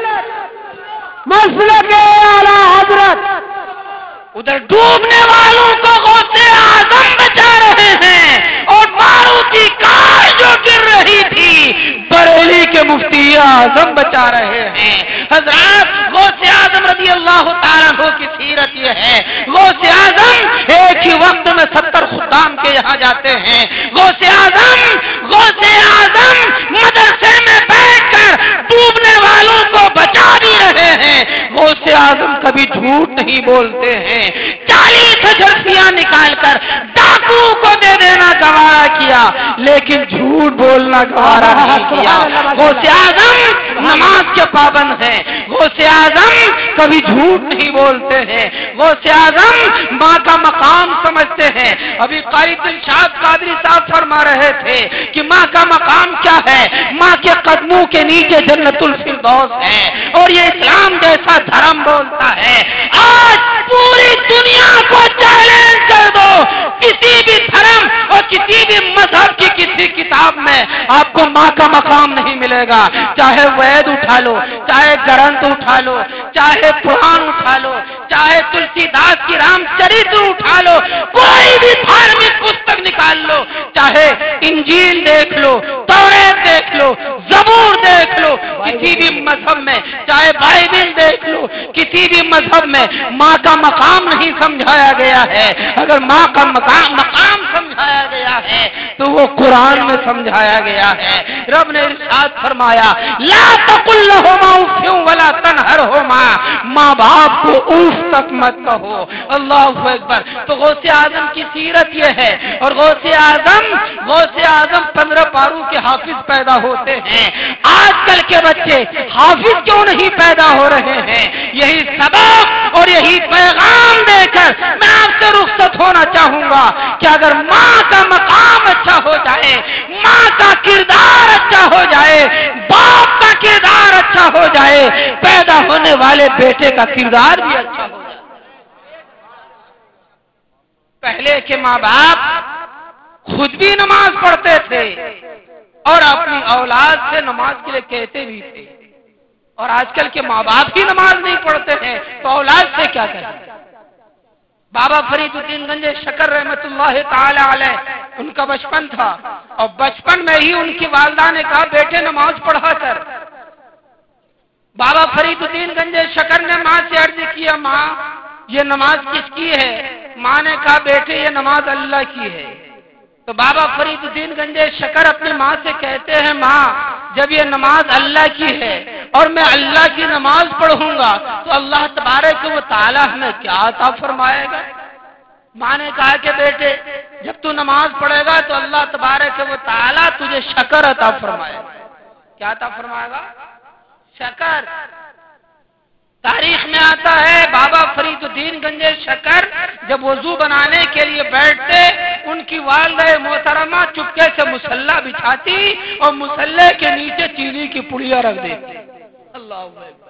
مسلک اعلی حضرت، ادھر ڈوبنے والوں کو غوث اعظم بچا رہے ہیں اور ماروتی کار جو گر رہی تھی بریلی کے مفتی اعظم بچا رہے ہیں۔ حضرات غوث اعظم رضی اللہ تعالیٰ عنہ کی سیرت یہ ہے، غوث اعظم ایک ہی وقت میں ستر خدام کے یہاں جاتے ہیں۔ غوث اعظم غوث اعظم مدرسے میں بیٹھ کر ڈوبنے والوں کو بچا بھی رہے ہیں۔ غوث اعظم کبھی جھوٹ نہیں بولتے ہیں، چالیس جھلسیاں نکال کر ڈاکو کو دے دینا گوارا کیا، لیکن جھوٹ بولنا گوارا نہیں کیا۔ غوث اعظم نماز کے پابند ہیں، غوث اعظم کبھی جھوٹ نہیں بولتے ہیں، غوث اعظم ماں کا مقام سمجھتے ہیں۔ ابھی قاری دلشاد قادری صاحب فرما رہے تھے کہ ماں کا مقام کیا ہے، ماں کے قدموں کے نیچے جنت الفردوس ہے، اور یہ اسلام جیسا دھرم بولتا ہے۔ آج پوری دنیا کو چیلنج کر دو، کسی بھی دھرم اور کسی بھی مذہب کی کسی کتاب میں آپ کو ماں کا مقام نہیں ملے گا، چاہے وید اٹھا لو، چاہے گرنتھ اٹھا لو، چاہے قرآن اٹھا لو، چاہے تلسی داس کی رام چرتر اٹھا لو، کوئی بھی دھارمک پستک نکال لو، چاہے انجیل دیکھ لو، توریت دیکھ لو، زبور دیکھ لو، کسی بھی مذہب میں، چاہے بائبل دیکھ لو، کسی بھی مذہب میں ماں کا مقام نہیں سمجھایا گیا ہے۔ اگر ماں کا مقام مقام سمجھایا گیا ہے تو وہ قرآن میں سمجھایا گیا ہے۔ رب نے ارشاد فرمایا لا تقل لهما اف ولا تنهرهما، ماں باپ کو اوف تک مت کہو۔ اللہ اکبر۔ تو غوث اعظم کی سیرت یہ ہے، اور غوث اعظم غوث اعظم پندرہ پاروں کے حافظ پیدا ہوتے ہیں۔ آج کل کے بچے حافظ کیوں نہیں پیدا ہو رہے ہیں؟ یہی سبق اور یہی پیغام دے کر میں آپ سے رخصت ہونا چاہوں گا کہ اگر ماں کا مقام اچھا ہو جائے، ماں کا کردار اچھا ہو جائے، باپ کا کردار اچھا ہو جائے، پیدا ہونے والے بیٹے کا کردار بھی اچھا ہو جائے۔ پہلے کے ماں باپ خود بھی نماز پڑھتے تھے اور اپنی اولاد سے نماز کے لیے کہتے بھی تھے، اور آج کل کے ماں باپ ہی نماز نہیں پڑھتے ہیں تو اولاد سے کیا کریں؟ بابا فرید الدین گنج شکر رحمت اللہ تعالی علیہ ان کا بچپن تھا، اور بچپن میں ہی ان کی والدہ نے کہا بیٹے نماز پڑھا کر۔ بابا فرید الدین گنج شکر نے ماں سے عرض کیا ماں یہ نماز کس کی ہے؟ ماں نے کہا بیٹے یہ نماز اللہ کی ہے۔ تو بابا فرید الدین گنج شکر اپنی ماں سے کہتے ہیں ماں جب یہ نماز اللہ کی ہے اور میں اللہ کی نماز پڑھوں گا تو اللہ تبارک و تعالی ہمیں کیا عطا فرمائے گا؟ ماں نے کہا کہ بیٹے جب تو نماز پڑھے گا تو اللہ تبارک و تعالی تجھے شکر عطا فرمائے گا۔ کیا عطا فرمائے گا؟ شکر۔ تاریخ میں آتا ہے بابا فرید الدین گنج شکر جب وضو بنانے کے لیے بیٹھتے ان کی والدہ محترمہ چپکے سے مصلی بچھاتی اور مصلی کے نیچے چینی کی پڑیاں رکھ دیتی۔ اللہ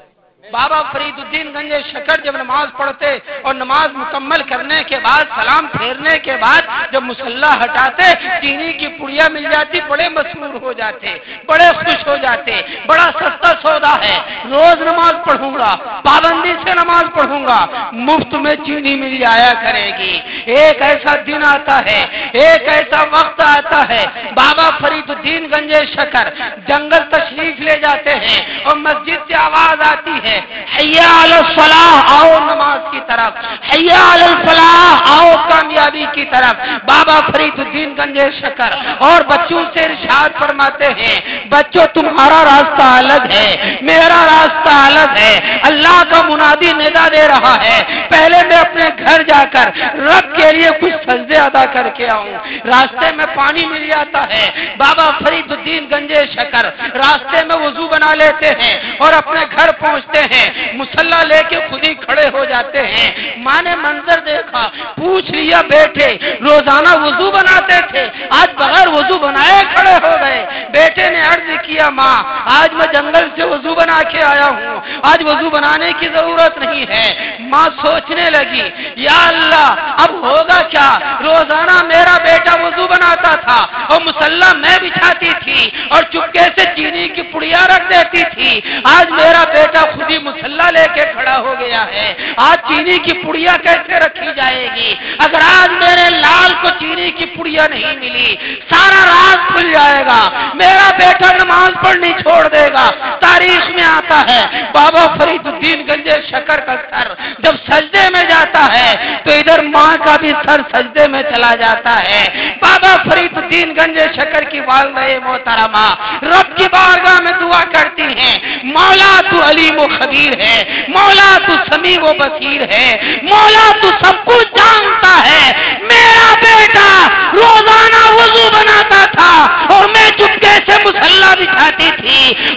بابا فرید الدین گنج شکر جب نماز پڑھتے اور نماز مکمل کرنے کے بعد سلام پھیرنے کے بعد جب مصلی ہٹاتے چینی کی پڑیاں مل جاتی، بڑے مسرور ہو جاتے، بڑے خوش ہو جاتے، بڑا سستا سودا ہے، روز نماز پڑھوں گا، پابندی سے نماز پڑھوں گا، مفت میں چینی مل جایا کرے گی۔ ایک ایسا دن آتا ہے، ایک ایسا وقت آتا ہے بابا فرید الدین گنج شکر جنگل تشریف لے جاتے ہیں اور مسجد سے آواز آتی ہے حیا علی الصلاح، آؤ نماز کی طرف، حیا علی الفلاح، آؤ کامیابی کی طرف۔ بابا فرید الدین گنج شکر اور بچوں سے ارشاد فرماتے ہیں بچوں تمہارا راستہ الگ ہے، میرا راستہ الگ ہے۔ اللہ کا منادی ندا دے رہا ہے پہلے میں اپنے گھر جا کر رب کے لیے کچھ سجدے ادا کر کے آؤں۔ راستے میں پانی مل جاتا ہے، بابا فرید الدین گنج شکر راستے میں وضو بنا لیتے ہیں اور اپنے گھر پہنچتے ہیں، مصلی لے کے خود ہی کھڑے ہو جاتے ہیں۔ ماں نے منظر دیکھا، پوچھ لیا بیٹے روزانہ وضو بناتے تھے، آج بغیر وضو بنائے کھڑے ہو گئے۔ بیٹے نے عرض کیا ماں آج میں جنگل سے وضو بنا کے آیا ہوں، آج وضو بنانے کی ضرورت نہیں ہے۔ ماں سوچنے لگی یا اللہ اب ہوگا کیا، روزانہ میرا بیٹا وضو بناتا تھا اور مصلی میں بچھاتی تھی اور چپکے سے چینی کی پڑیاں رکھ دیتی تھی، آج میرا بیٹا خود ہی مصلی لے کے کھڑا ہو گیا ہے، آج چینی کی پڑیاں کیسے رکھی جائے گی؟ اگر آج میرے لال کو چینی کی پڑیاں نہیں ملی سارا راز کھل جائے گا، میرا بیٹا نماز پڑھنی چھوڑ دے گا۔ تاریخ میں آتا ہے بابا فرید الدین گنج شکر کا سر جب سجدے میں جاتا ہے تو ادھر ماں کا بھی سر سجدے میں چلا جاتا ہے۔ بابا فرید الدین گنج شکر کی والدہ محترمہ رب کی بارگاہ میں دعا کرتی ہیں مولا تو علیم و خبیر ہے، مولا تو سمیع و بصیر ہے، مولا تو سب کچھ جانتا ہے۔ میرا بیٹا روزانہ وضو بناتا تھا اور میں چپکے سے مصلی بچھاتی تھی اور مصلی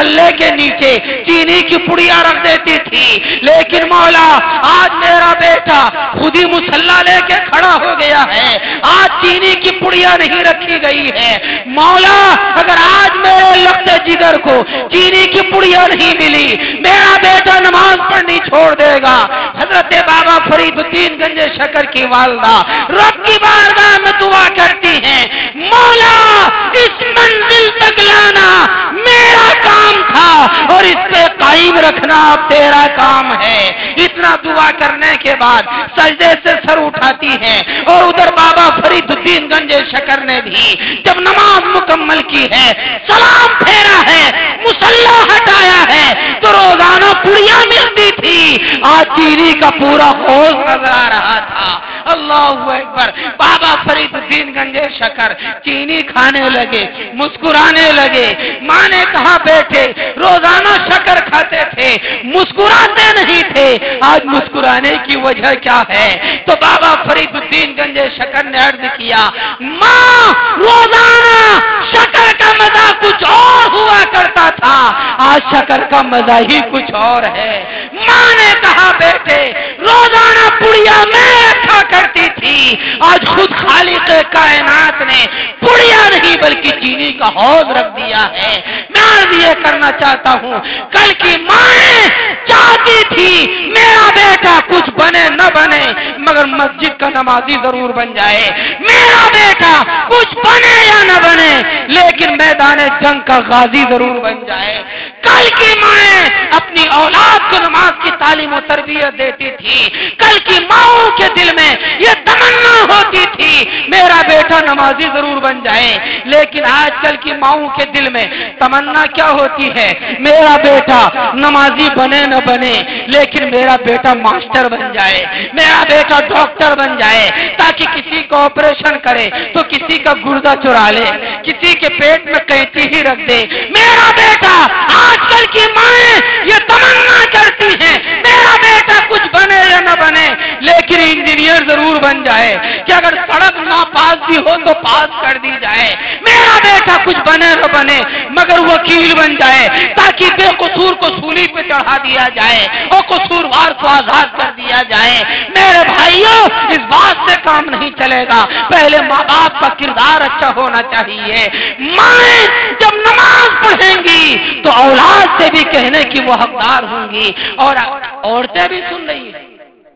مسلح کے نیچے چینی کی پڑیاں رکھ دیتی تھی، لیکن مولا آج میرا بیٹا خود ہی مسلح لے کے کھڑا ہو گیا ہے، آج چینی کی پڑیاں نہیں رکھی گئی ہے۔ مولا اگر آج میرے لخت جگر کو چینی کی پڑیاں نہیں ملی، میرا بیٹا نماز پڑھنی چھوڑ دے گا۔ حضرت بابا فرید الدین گنج شکر کی والدہ رب کی بارگاہ میں دعا کرتی ہیں، مولا اس منزل تک لانا میرا کام تھا اور اس پہ قائم رکھنا اب تیرا کام ہے۔ اتنا دعا کرنے کے بعد سجدے سے سر اٹھاتی ہیں، اور ادھر بابا فرید الدین گنج شکر نے بھی جب نماز مکمل کی ہے، سلام پھیرا ہے، مسلح ہٹایا ہے، تو روزانہ پڑیاں ملتی تھی، آج چینی کا پورا حوض نظر آ رہا تھا۔ اللہ اکبر۔ بابا فرید الدین گنج شکر چینی کھانے لگے، مسکرانے لگے۔ ماں نے کہا بیٹے روزانہ شکر کھاتے تھے، مسکراتے نہیں تھے، آج مسکرانے کی وجہ کیا ہے؟ تو بابا فرید الدین گنج شکر نے عرض کیا، ماں روزانہ شکر کا مزہ کچھ اور ہوا کرتا تھا، آج شکر کا مزہ ہی کچھ اور ہے۔ ماں نے کہا بیٹے روزانہ پڑیاں میں رکھا کرتی تھی، آج خود خالق کائنات نے پڑیاں نہیں بلکہ چینی کا حوض رکھ دیا ہے۔ میں عرض یہ کرنا چاہتا ہوں، کل کی ماں چاہتی تھی میرا بیٹا کچھ بنے نہ بنے مگر مسجد کا نمازی ضرور بن جائے، میرا بیٹا کچھ بنے یا نہ بنے لیکن میدان جنگ کا غازی ضرور بن جائے۔ کل کی ماں اپنی اولاد کو نماز کی تعلیم و تربیت دیتی تھی، کل کی ماؤں کے دل میں یہ تمنا ہوتی تھی میرا بیٹا نمازی ضرور بن جائے، لیکن آج کل کی ماؤں کے دل میں تمنا کیا ہوتی ہے؟ میرا بیٹا نمازی بنے نہ بنے لیکن میرا بیٹا ماسٹر بن جائے، میرا بیٹا ڈاکٹر بن جائے، تاکہ کسی کو آپریشن کرے تو کسی کا گردہ چرا لے، کسی کے پیٹ میں قینچی ہی رکھ دے۔ میرا بیٹا آج کل کی مائیں یہ تمنا کرتی ہیں میرا بیٹا کچھ بنے یا نہ بنے لیکن انجینئر ضرور بن جائے، کہ اگر سڑک نہ پاس بھی ہو تو پاس کر دی جائے۔ میرا بیٹا کچھ بنے نہ بنے مگر وکیل بن جائے، تاکہ بے قصور کو سولی پہ چڑھا دیا جائے اور قصوروار کو آزاد کر دیا جائے۔ میرے بھائیوں اس بات سے کام نہیں چلے گا، پہلے ماں باپ کا کردار اچھا ہونا چاہیے۔ مائیں جب نماز پڑھیں گی تو اولاد سے بھی کہنے کی وہ حقدار ہوں گی، اور عورتیں بھی سن رہی ہیں،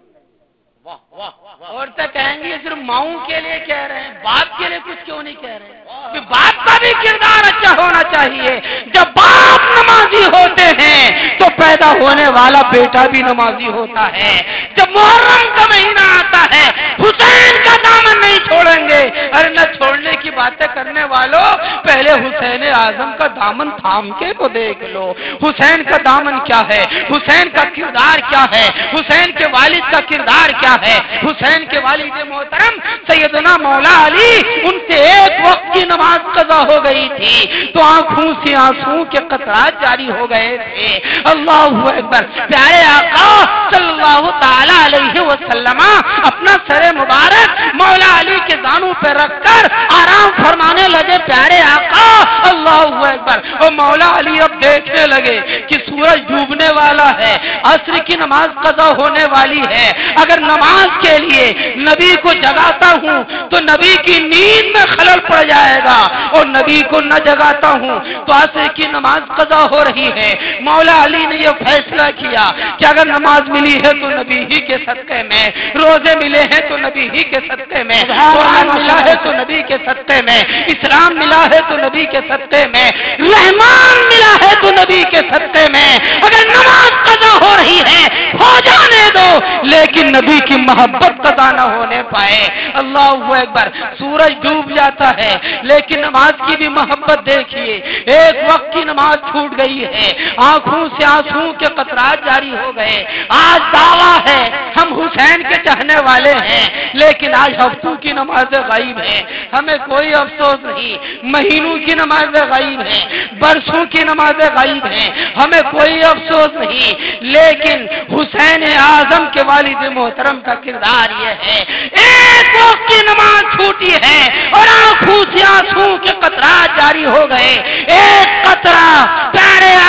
عورتیں کہیں گی صرف ماؤں کے لیے کہہ رہے ہیں، باپ کے لیے کچھ کیوں نہیں کہہ رہے؟ باپ کا بھی کردار اچھا ہونا چاہیے۔ جب باپ نمازی ہوتے ہیں تو پیدا ہونے والا بیٹا بھی نمازی ہوتا ہے۔ جب محرم کا مہینہ آتا ہے حسین کا دامن نہیں چھوڑیں گے، ارے نہ چھوڑنے کی باتیں کرنے والوں پہلے حسین اعظم کا دامن تھام کے تو دیکھ لو، حسین کا دامن کیا ہے، حسین کا کردار کیا ہے، حسین کے والد کا کردار کیا ہے۔ حسین کے والد محترم سیدنا مولا علی، ان سے ایک وقت کی نماز قضا ہو گئی تھی تو آنکھوں سے آنسو کے قطرات جاری ہو گئے تھے۔ اللہ اکبر۔ پیارے آقا صلی اللہ تعالی علیہ وسلم اپنا سر مبارک مولا علی کے دانوں پہ رکھ کر آرام فرمانے لگے۔ پیارے آقا اللہ اکبر۔ اور مولا علی اب دیکھنے لگے کہ سورج ڈوبنے والا ہے، عصر کی نماز قضا ہونے والی ہے، اگر نماز کے لیے نبی کو جگاتا ہوں تو نبی کی نیند میں خلل پڑ جائے گا، اور نبی کو نہ جگاتا ہوں تو عصر کی نماز قضا ہو رہی ہے۔ مولا علی نے یہ فیصلہ کیا کہ اگر نماز ملی ہے تو نبی ہی کے صدقے میں، روزے ملے ہیں تو نبی ہی کے صدقے میں، قرآن ملا ہے تو نبی کے صدقے میں، اسلام ملا ہے تو نبی کے صدقے میں، رحمان ملا ہے تو نبی کے صدقے میں۔ اگر نماز قضا ہو رہی ہے ہو جانے دو، لیکن نبی کی محبت قضا نہ ہونے پائے۔ اللہ اکبر۔ سورج ڈوب جاتا ہے لیکن نماز کی بھی محبت دیکھیے، ایک وقت کی نماز چھوٹ گئی ہے، آنکھوں سے آنسو کے قطرات جاری ہو گئے۔ آج دعویٰ ہے ہم حسین کے چاہنے والے ہیں، لیکن آج ہفتوں کی نمازیں غائب ہیں، ہمیں کوئی افسوس نہیں۔ مہینوں کی نمازیں غائب ہیں، برسوں کی نمازیں غائب ہیں، ہمیں کوئی افسوس نہیں، لیکن حسین اعظم کے والد محترم کا کردار یہ ہے، ایک وقت کی نماز چھوٹی ہے اور آنکھوں سے آنسو کے قطرات جاری ہو گئے، ایک قطرہ پیارے آقا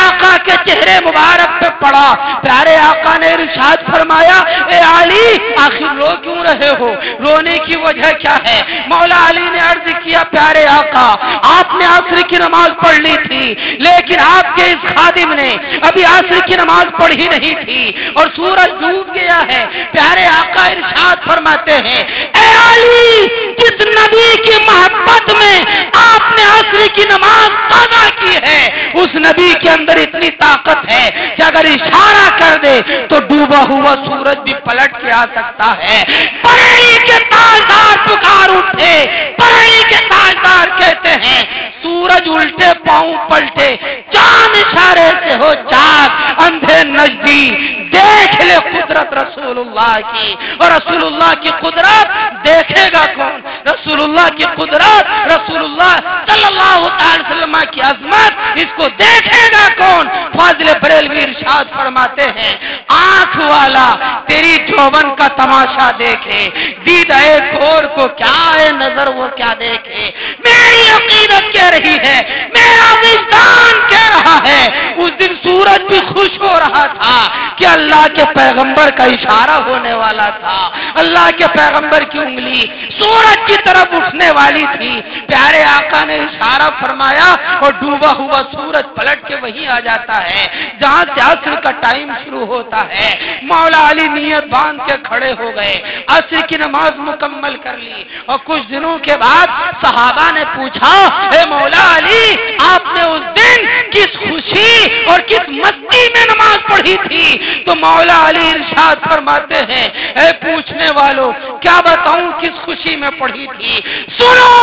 کے چہرے مبارک پہ پڑا. پیارے آقا نے ارشاد فرمایا اے علی آخر رو کیوں رہے ہو, رونے کی وجہ کیا ہے؟ مولا علی نے عرض کیا پیارے آقا آپ نے عصر کی نماز پڑھ لی تھی لیکن آپ کے اس خادم نے ابھی عصر کی نماز پڑھی نہیں تھی اور سورج ڈوب گیا ہے. پیارے آقا ارشاد فرماتے ہیں اے علی جس نبی کی محبت میں آپ نے عصر کی نماز قضا کی ہے اس نبی کے اندر اتنی طاقت ہے کہ اگر اشارہ کر دے تو ڈوبا ہوا سورج بھی پلٹ کے آ سکتا ہے. پرئی کے تاجدار پکار اٹھے, پرئی کے تاجدار کہتے ہیں سورج الٹے پاؤں پلٹے, چاند اشارے سے ہو چاک, اندھے نزدیک, دیکھ لے قدرت رسول اللہ کی. اور رسول اللہ کی قدرت دیکھے گا کون؟ رسول اللہ کی قدرت, رسول اللہ صلی اللہ علیہ وسلم کی عظمت, اس کو دیکھے گا کون؟ فاضل بریلوی ارشاد فرماتے ہیں آنکھ والا تیری جوبن کا تماشا دیکھے, دید اے کھور کو کیا ہے نظر وہ کیا دیکھے. میری عقیدت کہہ رہی ہے, میرا وجدان کہہ رہا ہے اس دن سورج بھی خوش ہو رہا تھا کہ اللہ کے پیغمبر کا اشارہ ہونے والا تھا, اللہ کے پیغمبر کی انگلی سورج کی طرف اٹھنے والی تھی. پیارے آقا نے اشارہ فرمایا اور ڈوبا ہوا سورج پلٹ کے وہیں آ جاتا ہے جہاں سے عصر کا ٹائم شروع ہوتا ہے. مولا علی نیت باندھ کے کھڑے ہو گئے, عصر کی نماز مکمل کر لی اور کچھ دنوں کے بعد صحابہ نے پوچھا اے مولا علی آپ نے اس دن کس خوشی اور کس مستی میں نماز پڑھی تھی؟ تو مولا علی ارشاد فرماتے ہیں اے پوچھنے والوں کیا بتاؤں کس خوشی میں پڑھی تھی؟ سنو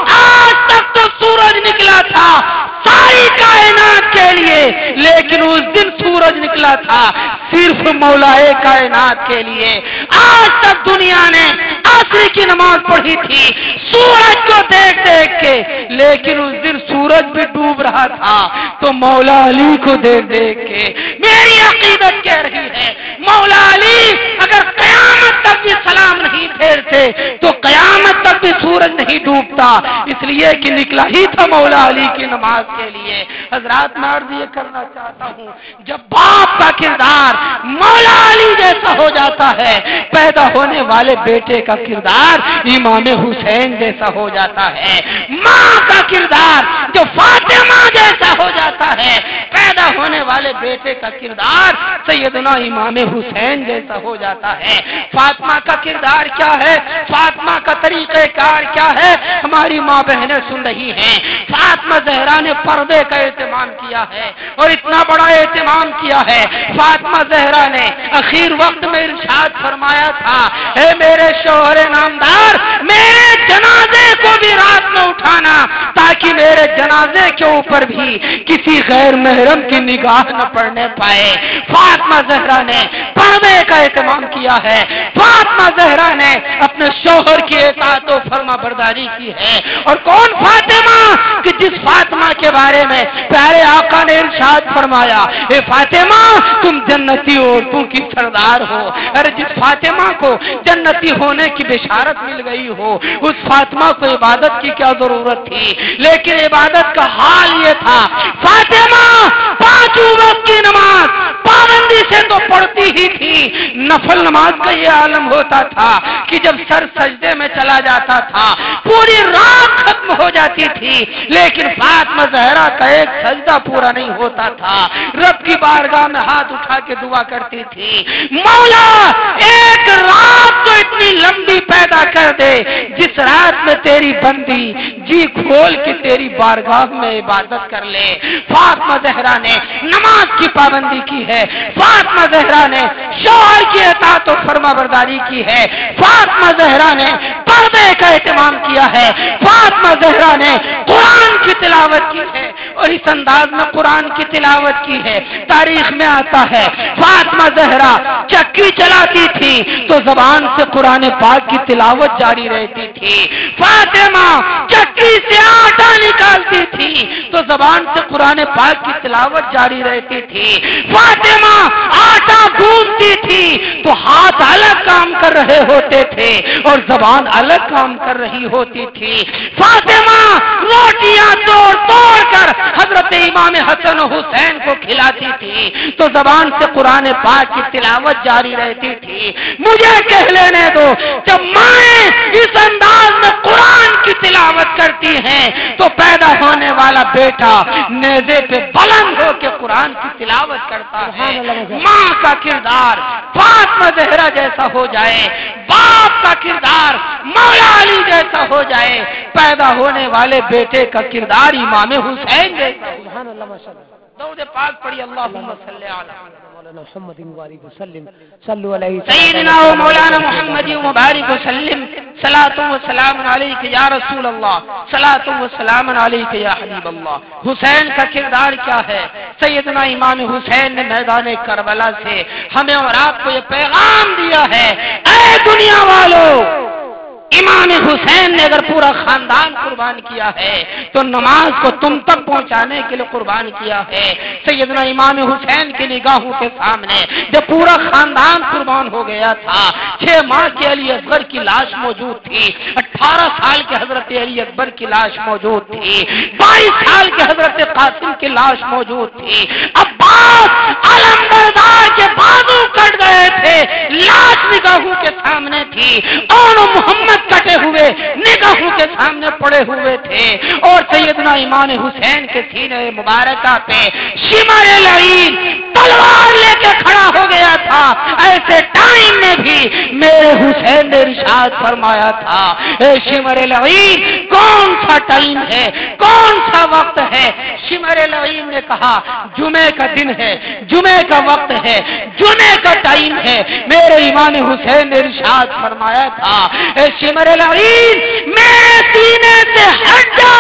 آج تک تو سورج نکلا تھا ساری کائنات کے لیے لیکن اس دن سورج نکلا تھا صرف مولا کائنات کے لیے. آج تک دنیا نے عصر کی نماز پڑھی تھی سورج کو دیکھ دیکھ کے لیکن اس دن سورج بھی ڈوب رہا تھا تو مولا علی کو دیکھ دیکھ کے. میری عقیدت کہہ رہی ہے مولا علی اگر قیامت تک بھی سلام نہیں پھیرتے تو قیامت تک بھی سورج نہیں ڈوبتا, اس لیے کہ نکلا ہی تھا مولا علی کی نماز کے لیے. حضرات میں عرض یہ کرنا چاہتا ہوں جب باپ کا کردار مولا علی جیسا ہو جاتا ہے پیدا ہونے والے بیٹے کا کردار امام حسین جیسا ہو جاتا ہے, ماں کا کردار جو فاطمہ جیسا ہو جاتا ہے پیدا ہونے والے بیٹے کا کردار سیدنا امام حسین جیسا ہو جاتا ہے. فاطمہ کا کردار کیا ہے, فاطمہ کا طریقہ کار کیا ہے؟ ہماری ماں بہنیں سن رہی ہیں. فاطمہ زہرا نے پردے کا اہتمام کیا ہے اور اتنا بڑا اہتمام کیا ہے فاطمہ زہرا نے اخیر وقت میں ارشاد فرمایا تھا اے میرے شوہر نامدار میرے جنازے کو بھی رات میں اٹھانا تاکہ میرے جنازے کے اوپر بھی کسی غیر محرم کی نگاہ نہ پڑنے پائے. فاطمہ زہرا نے پردے کا اہتمام کیا ہے, فاطمہ زہرا نے اپنے شوہر کی اطاعت و فرما برداری کی ہے. اور کون فاطمہ کہ جس فاطمہ کے بارے میں پیارے آقا نے ارشاد فرمایا اے فاطمہ تم جنتی عورتوں کی سردار ہو. ارے جس فاطمہ کو جنتی ہونے کی بشارت مل گئی ہو اس فاطمہ کو عبادت کی کیا ضرورت تھی؟ لیکن عبادت کا حال یہ تھا فاطمہ پانچوں وقت کی نماز پابندی سے تو پڑھتی ہی تھی, نفل نماز کا یہ عالم ہوتا تھا کہ جب سر سجدے میں چلا جاتا تھا پوری رات ختم ہو جاتی تھی لیکن فاطمہ زہرا کا ایک سجدہ پورا نہیں ہوتا تھا. رب کی بارگاہ میں ہاتھ اٹھا کے دعا کرتی تھی مولا ایک رات تو اتنی لمبی پیدا کر دے جس رات میں تیری بندی جی کھول کے تیری بارگاہ میں عبادت کر لے. فاطمہ زہرا نے نماز کی پابندی کی ہے, فاطمہ زہرا نے شوہر کی اطاعت و فرما برداری کی ہے, فاطمہ زہرا نے پردے کا اہتمام کیا ہے, فاطمہ زہرا نے قرآن کی تلاوت کی ہے اور اس انداز میں قرآن کی تلاوت کی ہے. تاریخ میں آتا ہے فاطمہ زہرا چکی چلاتی تھی تو زبان سے قرآن پاک کی تلاوت جاری رہتی تھی. فاطمہ چکی سے آٹا نکالتی تھی تو زبان سے قرآن پاک کی تلاوت جاری رہتی تھی. فاطمہ آٹا گوندتی تھی تو ہاتھ الگ کام کر رہے ہوتے تھے اور زبان الگ کام کر رہی ہوتی تھی. فاطمہ روٹی روٹیاں توڑ توڑ کر حضرت امام حسن و حسین کو کھلاتی تھی تو زبان سے قرآن پاک کی تلاوت جاری رہتی تھی. مجھے کہہ لینے دو جب مائیں اس انداز میں قرآن کی تلاوت کرتی ہیں تو پیدا ہونے والا بیٹا نیزے پہ بلند ہو کے قرآن کی تلاوت کرتا ہے. ماں کا کردار فاطمہ زہرا جیسا ہو جائے, باپ کا کردار مولا علی جیسا ہو جائے, پیدا ہونے والے بیٹے کا کردار امام حسین جیسا. سبحان اللہ ماشاء اللہ. درود پاک پڑھی اللہم صلی علی محمد وآلہ وسلم صلو علیہ سیدنا و مولانا محمد مبارک وسلم صلاۃ و سلام علیک یا رسول اللہ, صلاۃ و سلام علیک یا حبیب اللہ. حسین کا کردار کیا ہے؟ سیدنا امام حسین نے میدان کربلا سے ہمیں اور آپ کو یہ پیغام دیا ہے, اے دنیا والو, امام حسین نے اگر پورا خاندان قربان کیا ہے تو نماز کو تم تک پہنچانے کے لیے قربان کیا ہے. سیدنا امام حسین کی نگاہوں کے سامنے جب پورا خاندان قربان ہو گیا تھا, چھ ماہ کے علی اکبر کی لاش موجود تھی, اٹھارہ سال کے حضرت علی اکبر کی لاش موجود تھی, بائیس سال کے حضرت قاسم کی لاش موجود تھی, عباس علمبردار کے بازو کٹ گئے تھے, لاش نگاہوں کے سامنے تھی, اور محمد کٹے ہوئے نگاہوں کے سامنے پڑے ہوئے تھے, اور سیدنا امام حسین کے سینے مبارکہ پہ شمر لعین تلوار لے کے کھڑا ہو گیا تھا. ایسے ٹائم میں بھی میرے حسین نے ارشاد فرمایا تھا, اے شمر لعین کون سا ٹائم ہے, کون سا وقت ہے؟ شمر لعین نے کہا جمعے کا دن ہے, جمعے کا وقت ہے, جمعے کا ٹائم ہے. میرے امام حسین نے ارشاد فرمایا تھا, اے شمر لعین میرے سینے سے ہٹ جا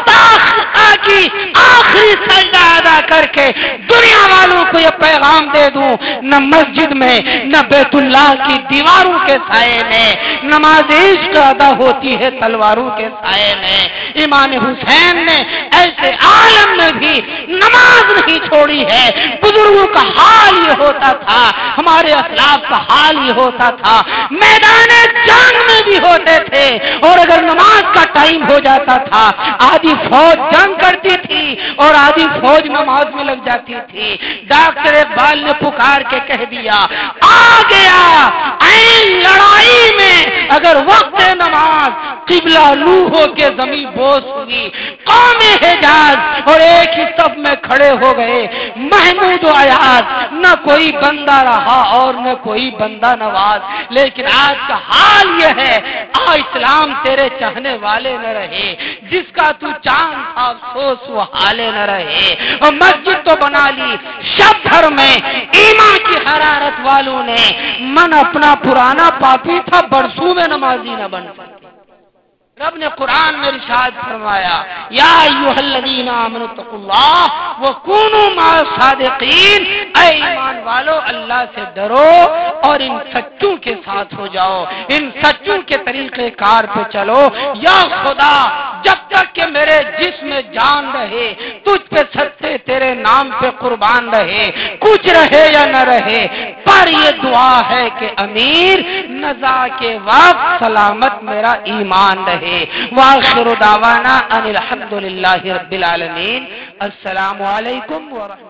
تاخا کی آخری سجدہ ادا کر کے دنیا والوں کو یہ پیغام دے دوں, نہ مسجد میں نہ بیت اللہ کی دیواروں کے سائے میں نماز عشق ادا ہوتی ہے تلواروں کے سائے میں. امام حسین نے ایسے عالم میں بھی نماز نہیں چھوڑی ہے. بزرگوں کا حال یہ ہوتا تھا, ہمارے اسلاف کا حال یہ ہوتا تھا, میدان جنگ میں بھی ہوتے تھے, اور اگر نماز کا ٹائم ہو جاتا تھا آدھی فوج جنگ کرتی تھی اور آدھی فوج نماز میں لگ جاتی تھی. ڈاکٹر اقبال نے پکار کے کہہ دیا, آ گیا این لڑائی میں اگر وقت نماز قبلہ لو ہو کے زمین بوس ہوئی. قوم حجاز اور ایک ہی صف میں کھڑے ہو گئے محمود و ایاز, نہ کوئی بندہ رہا اور نہ کوئی بندہ نواز. لیکن آج کا حال یہ ہے, آ اسلام تیرے چاہنے والے نہ رہے, جس کا تو چاند تھا افسوس وہ حالے نہ رہے. اور مسجد تو بنا لی شب بھر میں ایمان کی حرارت والوں نے, من اپنا پرانا پاپی تھا برسوں میں نمازی نہ بن سکے. رب نے قرآن میں ارشاد فرمایا, یا ایھا الذین آمنوا اتقوا اللہ وکونوا مع الصادقین, اے ایمان والو اللہ سے ڈرو اور ان سچوں کے ساتھ ہو جاؤ, ان سچوں کے طریقے کار پہ چلو. یا خدا جب تک کہ میرے جسم میں جان رہے تجھ پہ سچے تیرے نام پہ قربان رہے, کچھ رہے یا نہ رہے, پر یہ دعا ہے کہ امیر نزا کے وقت سلامت میرا ایمان رہے. وآخر دعوانا ان الحمد للہ رب العالمین. السلام علیکم ورحمۃ